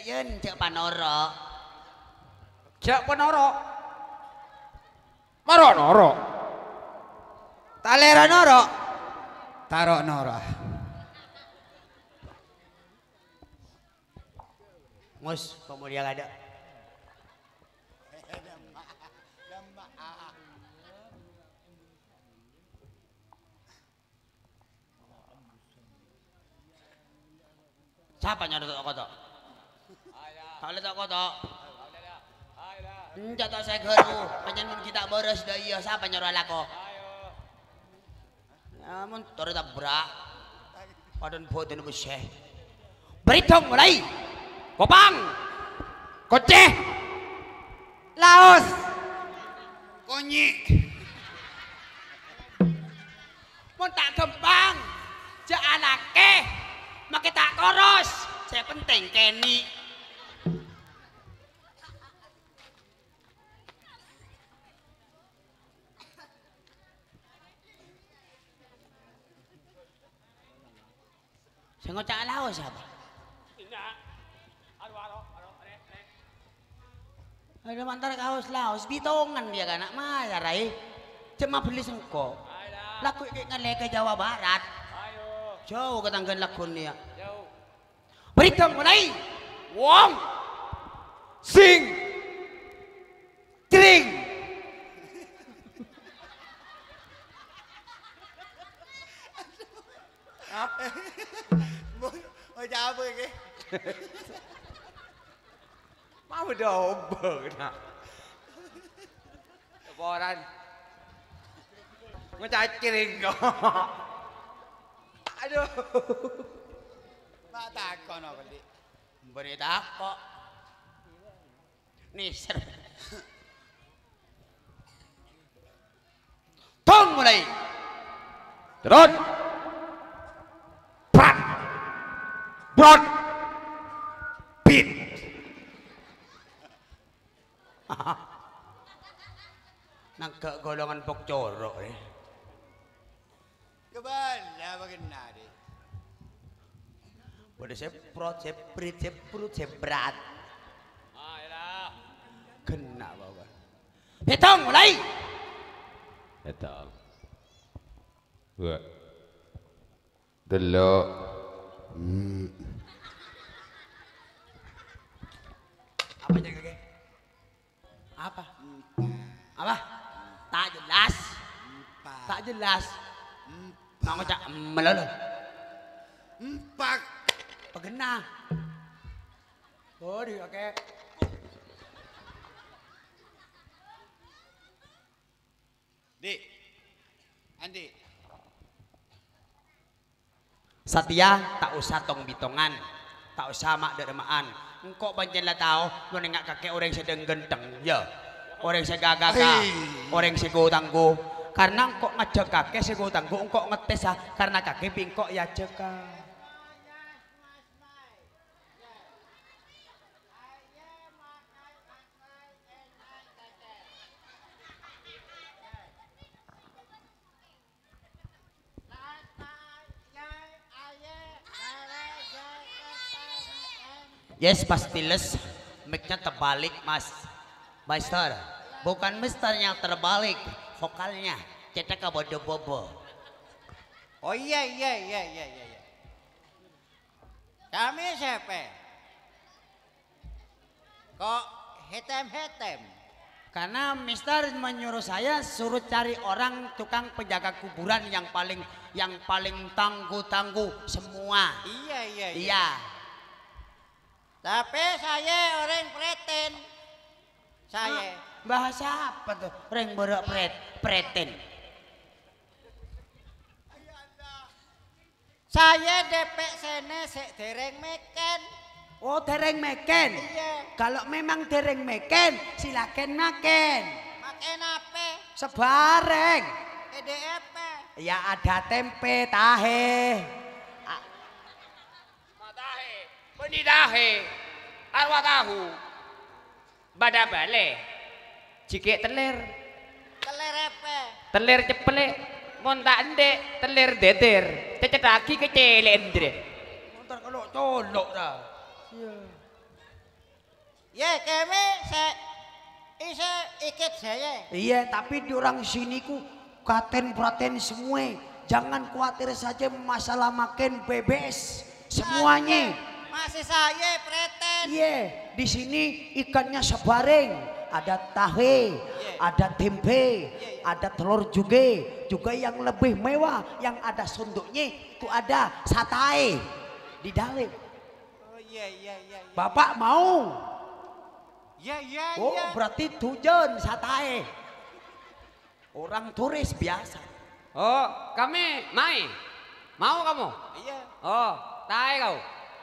yen cek panoro. Jak penoro. Maro noro. Talera noro. Tarok nora. Mus, pemulia ada. Siapa nyodot kotok? Tak boleh tak kotok. Enggak tak saya geru. Penyanyi kita boros dah iya. Siapa nyuruh lako? Ya mun tore tak berak. Padahal bodoh besar. Berhitung mulai. Kopang. Koceh. Laos. Konyi. Mun tak gempang. Jak anake. Makai tak koros. Saya penting Kenny. Saya ngocak laos apa? Ada mantar kaos laos, bitongan dia kan, nak maya rai. Cuma beli sengko. Laku kayak ngalih ke Jawa Barat. Jauh ketanggan lakun dia. Berhitung mulai. Wong. Sing. Tring. Apa? Mau apa ke? Mau double nak. Boran. Ngecacirin kok. Aduh. Mak takon apa dik? Beri takok. Nih ser. Tong mulai. Turun. Prat. Brot. Pit. Nang ke golongan pok corok eh. Kebala bagaimana dik? Boleh seprot, seprit, seprut, sebrat. Ah, yalah. Kena bawa. Hitung mulai. Hitung. Dua. Delok. Hmm. Apa jaga ke? Apa? Apa? Tak jelas. Tak jelas. Nak ngocak melolo. Empat. Pegena. Oh, di oke. Dik. Andi. Satya tak usah tong bitongan. Tak usah mak deremaan. Engkau banjir lah tahu, lu nengak kakek orang sedang genteng, ya. Orang segagak, orang sego tangguh. Karena engkau ngajak kakek sego tangguh, engkau ngetes ah. Karena kakek bingkok ya jeka. Yes, pasti les. Mic-nya terbalik, Mas. Master. Bukan mister yang terbalik. Vokalnya. Cetak ke bobo-bobo. Oh iya iya iya iya iya. Kami siapa? Kok hetem-hetem? Karena mister menyuruh saya suruh cari orang tukang penjaga kuburan yang paling yang paling tangguh-tangguh semua. Iya iya iya. Iya. Tapi saya orang preten. Saya. Ah, bahasa apa tuh? Reng berak pret preten. Saya D P sene sek dereng meken. Oh, dereng meken. Iya. Kalau memang dereng meken, silakan makan. Makan apa? Sebareng. E D P. Ya ada tempe, tahe. Ah, Tahe. Benih tahe. Arwah tahu. Bada bale. Jike teler. Teler apa? Teler ceplek. Montak ndek. Teler deter. Cecet lagi kecelek ndre. ntar kalau colok dah. Iya. Ya kami se ise ikut saya. Iya, tapi di orang sini ku katen praten semua. Jangan khawatir saja masalah makan bebas semuanya. Masih saya preten. Iya, di sini ikannya sebareng. Ada tahe, ada tempe, ada telur juga, juga yang lebih mewah, yang ada sunduknya itu ada satae di dalam. Oh iya iya iya. Bapak mau? Iya iya Oh, iya. berarti tujuan satae. Orang turis biasa. Oh, kami mai. Mau kamu? Iya. Oh, tae kau.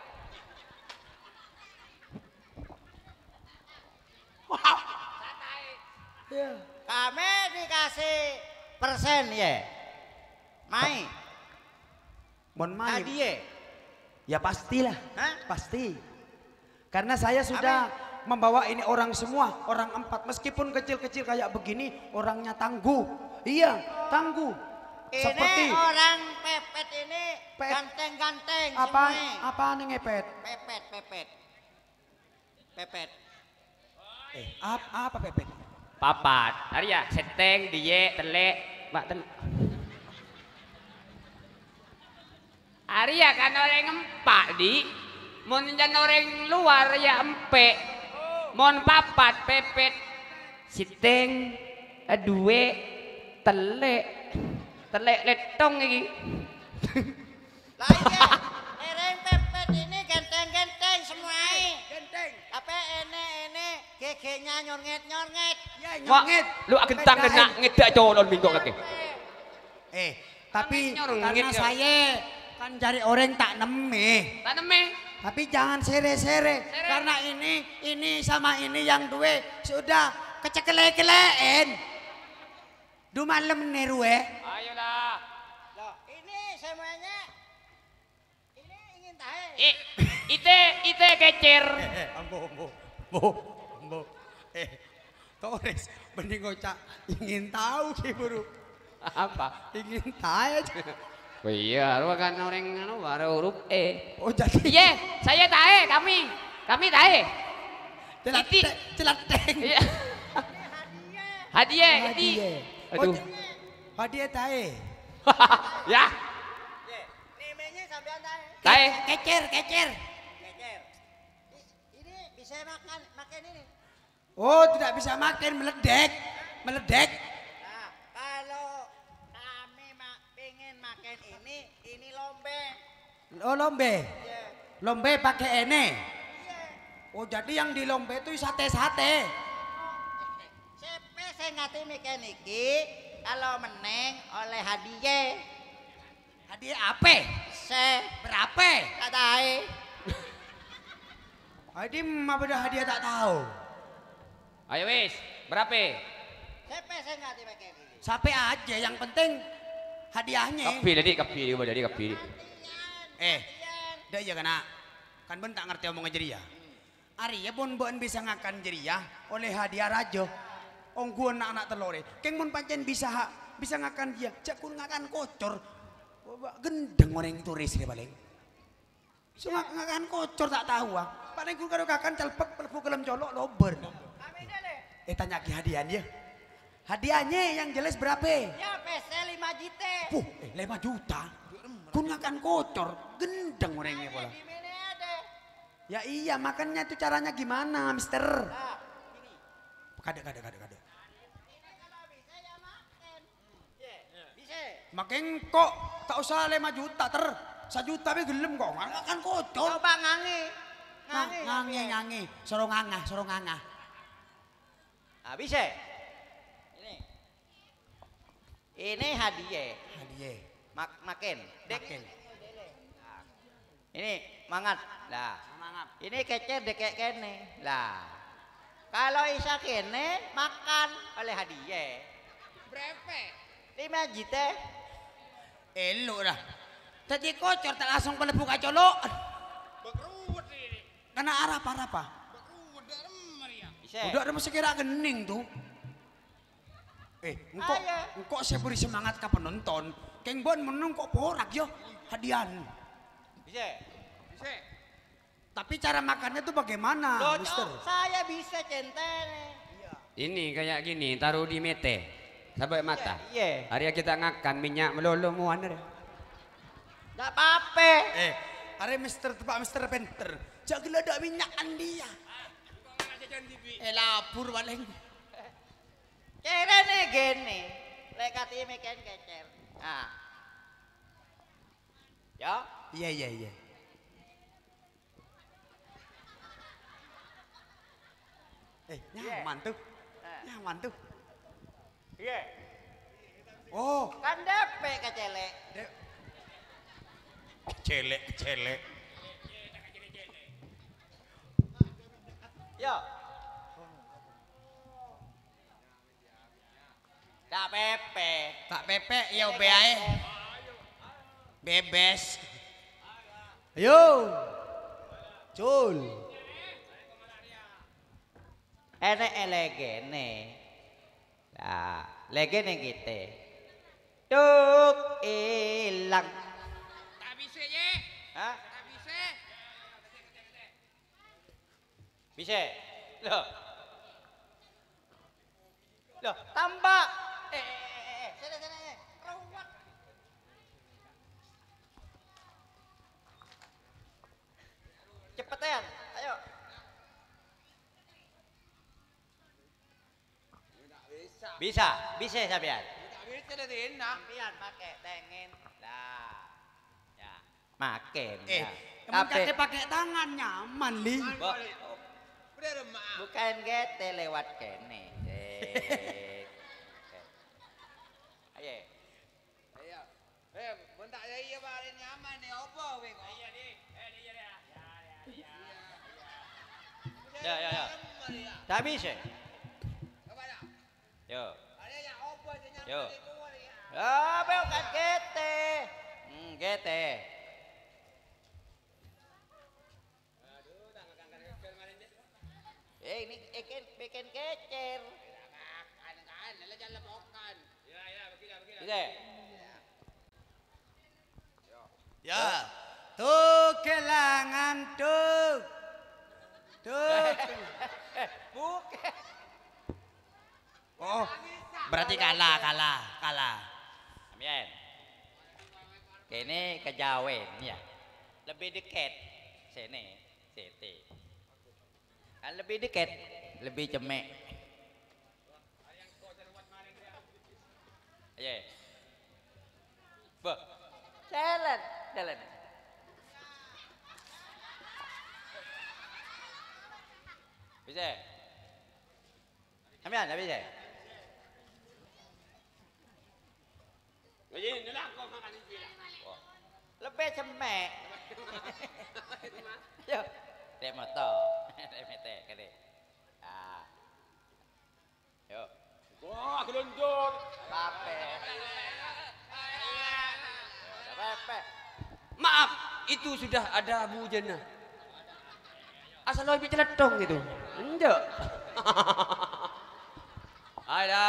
Kami dikasih persen ya. Mai. Mohon maaf. Hadiah. Ya pastilah. Hah? Pasti. Karena saya sudah membawa ini orang semua, orang empat. Meskipun kecil-kecil kayak begini, orangnya tangguh. Iya, tangguh. Ini Seperti orang pepet ini Pep. ganteng-ganteng apa? semua. Apa nih ngepet? Pepet, pepet. Pepet. Eh, apa, apa pepet? Papat. Hari ya, seteng, diye, telek, mak ten. Hari ya kan orang empat di. Mon jan orang luar ya empe. Mon papat, pepet, seteng, due, telek, telek letong lagi. Lah iya, orang pepet ini ganteng-ganteng semua. Genteng. Tapi ini-ini gegenya nyornget-nyornget. Ya Wah, nyongit. lu gentang kena ngedak colon minggu kaki. Eh, tapi Nyongit karena ya. saya kan cari orang tak nemi. Taneme. Tapi jangan sere-sere Sere. karena ini ini sama ini yang dua sudah kecekele-keleen. Du malam niru eh. Ayolah. Loh, ini semuanya ini ingin tahu. Eh, ite ite kecer. Eh, ambo ambo. Ambo ambo. Eh, Torres mending ngocak ingin tahu sih buru. Apa? Ingin tahu aja. Oh iya, lu kan orang anu baru huruf E. Oh jadi Iya, saya tae, kami. Kami tae. celateng, celateng. Iya. Hadiah, hadiah. Hadiah. Aduh. Oh, hadiah tae. Ya, Nimenya sampean tahu. tae. Kecer, kecer. Kecer. Ini bisa makan makan ini. Oh, tidak bisa makan meledek. Meledek. Nah, kalau kami mak pengen makan ini, ini lombe. Oh, lombe. Iya. Lombe pakai ene. Iya. Oh, jadi yang di lombe itu sate-sate. Sepe saya ngati makan iki, kalau meneng oleh hadiah. Hadiah apa? Se Berapa? katai. Adi mah beda hadiah tak tahu. Ayo wis, berapa? Sepe saya ngati makan ini. Sampai aja yang penting hadiahnya. Kapi tadi, kapi dia tadi kapi. Eh, dah ya kena. Kan ben tak ngerti omong jeria. Ari ya bon bon bisa ngakan jeria oleh hadiah rajo. Ong gua anak-anak telore. Keng mon pancen bisa ha, bisa ngakan dia. Cak kun ngakan kocor. Gendeng orang turis dia paling. So ngak ngakan kocor tak tahu ah. Paling kun karo kakan celpek pelebu kelem colok lober. Eh tanya ki hadiahnya. Hadiahnya yang jelas berapa? Ya P C lima juta. Puh, eh lima juta. Kun ngakan kocor, gendeng orangnya pola. Di mana ada? Ya iya, makannya itu caranya gimana, Mister? Nah, ini. Kade, kade, kade, kade. Ini kalau bisa ya makan. Ya, bisa. Makin kok tak usah lima juta ter, sejuta be gelem kok ngakan kocor. Coba ngangi. Ngang, ngangi, ngangi, sorong ngangah, sorong ngangah. Ah, bisa. Ini. Ini hadiah. Hadiah. Mak makin. Dek. Makin. Nah, ini mangat. Lah. Ini kece dekek kene. Lah. Kalau isa kene makan oleh hadiah. Berapa? Lima juta. Elo dah. Tadi kocor tak langsung pelebu kacolok. Bekruwet ini. Karena arah apa apa? Bekruwet dalam Maria. Bisa. Udah ada sekira gening tuh. Eh, engkau, Ayo. engkau saya beri semangat ke penonton. Keng bon menung kok porak yo hadian. Bisa. Bisa. Tapi cara makannya tuh bagaimana, Loh, Mister? saya bisa centene. Ini kayak gini, taruh di mete. Sampai mata. Iya. Hari kita ngakan minyak melolo muan ada. Enggak apa-apa. Eh, are Mister tepak Mister Penter. Jangan ada minyakan dia. Eh lapur paling. Cerene gene. Lek katine meken kecer. Nah. Ya. Iya iya iya. Eh, nyaman tuh. Nyaman tuh. Iya. Oh, Kan depe kecelek. celek celek. Yo. Tak pepe. Tak pepe ya obe ae. Bebes. Ayo. Cul. Enek elegene. Nah, legene kita. Tuk ilang. Tak bisa ye. Hah? Tak bisa. Bisa? Loh. Loh, tambah. Eh, eh, eh, eh. Sini, sini. Rawat. Cepetan, ayo. Bisa, bisa sampean. Tak bisa dah enak. Sampean pakai tengen. Lah. Ya, makan. Eh, ya. kamu Tapi- kate pakai tangan nyaman, Li. Bo- Udah remak. bukan gete lewat kene. Eh. Ayo. Ayo. Eh, bentak saya iya bare nyaman ni apa we kok. Iya di. Eh dia dia. Ya, ya, ya. Tak bisa. Apa dah? Yo. Ada yang apa je nyaman Yo. di gua ni. Ah, bukan gete. Hmm, gete. Eh, ini ikan bikin kecer. Kan kan, lala jalan bokan. Ya ya, begini begini. Bisa. Ya. Tuh kelangan tuh. Tuh. Bukan. Oh, berarti kalah, kalah, kalah. Amien. Kini kejawen ya. Lebih dekat sini, sini. Kan lebih dekat, lebih cemek. Ayo. Bah. Jalan, jalan. Bisa. Amien, tak bisa. Begini lah kau makan ini. Lebih cemek. Yo, dek moto, dek mete, kade. Ah, yo, Wah, gelondong. pape. Pape. Maaf, itu sudah ada Bu Jana. Asal lo bicara dong gitu. Enggak. Ada.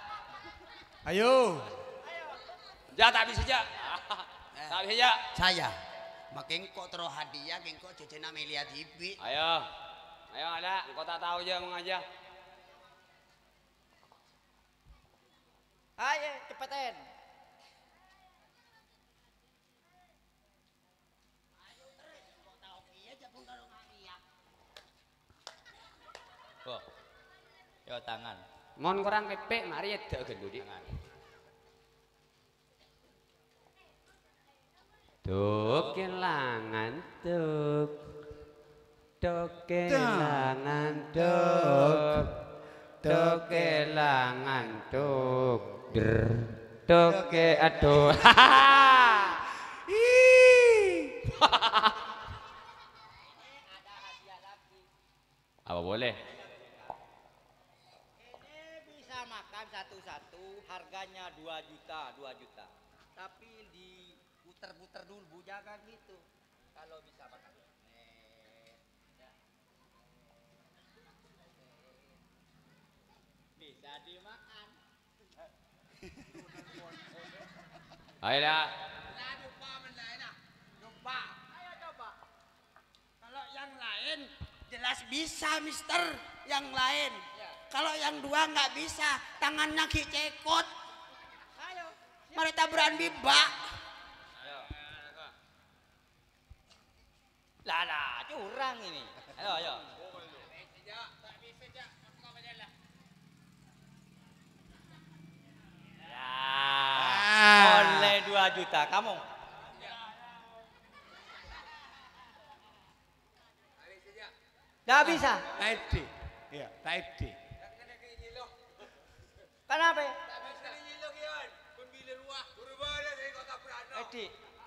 Ayo. Ja tak bisa ja. Tak bisa ja. Saya. Makin kok terus hadiah, makin kok cuci Amelia T V. Ayo. Ayo ada, engkau tak tahu je mengajar. Ayo, cepetan. Wah, yo tangan. Mon kurang kepek, mari ya tak gendut di. Tuk kelangan tuk. Tuk kelangan tuk. Tuk kelangan tuk. Der. Tuk ke aduh. Apa boleh? Ini bisa makan satu-satu, harganya dua juta, dua juta. Tapi diputer-puter dulu, jangan gitu. Kalau bisa makan. Nih, ya. Bisa dimakan. Ayolah. Lah lupa men lah nak. Lupa. Ayo coba. Kalau yang belas bisa mister yang lain. Kalau yang dua nggak bisa, tangannya kicekot. Mari taburan bibak. Lah lah, curang ini. Ayo, ayo. Ya, oleh dua juta kamu. Nggak bisa. Tadi. Iya, tadi. Kenapa? Edi,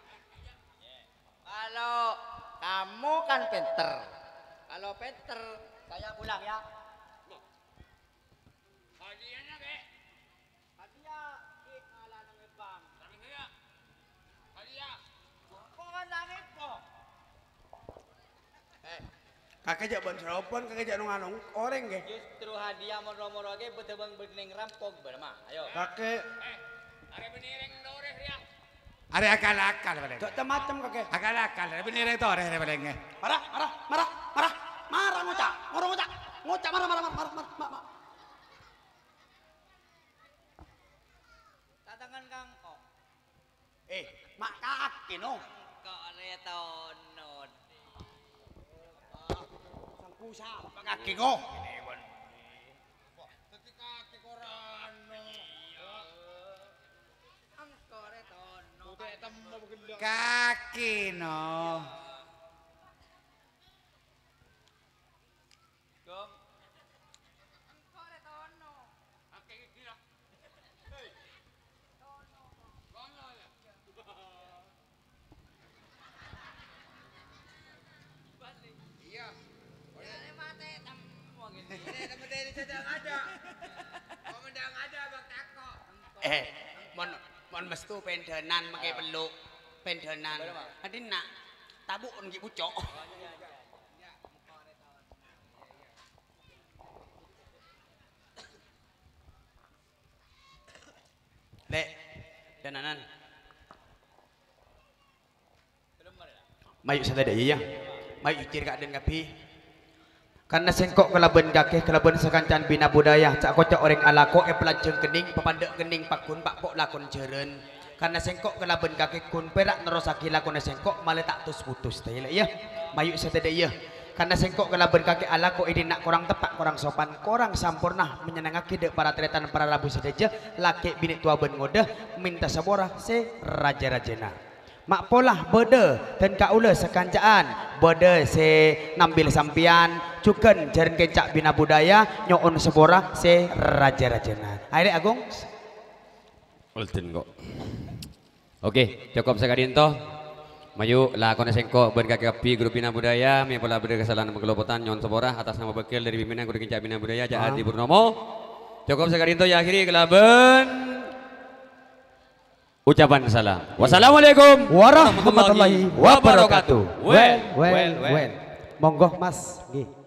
kalau kamu kan pinter, kalau pinter saya pulang ya. Hadiahnya ke? Hadiah di ngalah nang bang. Hadiah. Hadiah. Kok kan langit kok? Eh, kakek jak ban seropon, kakek jak nunganong orang ke? Justru hadiah moro-moro ke betebang bening rampok berma. Ayo. Kakek. Eh, are benireng doreh ya. Are akal-akal paling. Macam macam kakek. Akal-akal, are bener itu are paling. Marah, marah, marah, marah, marah ngocak, ngorong ngocak, ngocak marah, marah, marah, marah, marah, marah. Tatangan kang kok. Eh, mak kaki no. Kok retonot. Sang pusa, mak kaki ko. Kaki no. Gong. Eh, mon mon mestu pendenan make peluk. Pendenan. Adi nak tabuk ngi bucok. Lek, dananan. Mayu sadada ya. Mayu ciri kak den kapi. Karena sengkok kelaben gakeh kelaben sekancan bina budaya cak kocok orang alako e pelajeng kening papandek kening pakun pak pok lakon jeren. Karena sengkok kelaben kaki kun perak nerosaki lakon sengkok malah tak tus putus teh ya. Mayu sadada ya. Karena sengkok kelaben kaki alako ini nak korang tepak korang sopan korang sampurna menyenangake dek para tretan para rabu sedaja laki bini tua ben ngode minta sabora se raja-rajana. Mak polah bede dan kaula sekancaan bede se nambil sampian cuken jaren kencak bina budaya nyoon sebora se raja-rajana. Aire Agung. Ultin kok. Oke, cukup sekali toh. Mayu lakon sengko ben kaki api grup bina budaya mi pola beda kesalahan pengelopotan nyon sebora atas nama bekil dari pimpinan guru kencak bina budaya Cak Adi Purnomo. Cukup sekali toh ya akhiri kelaben ucapan salam. Wassalamualaikum warahmatullahi wabarakatuh. Well, well, well. Monggo Mas, nggih.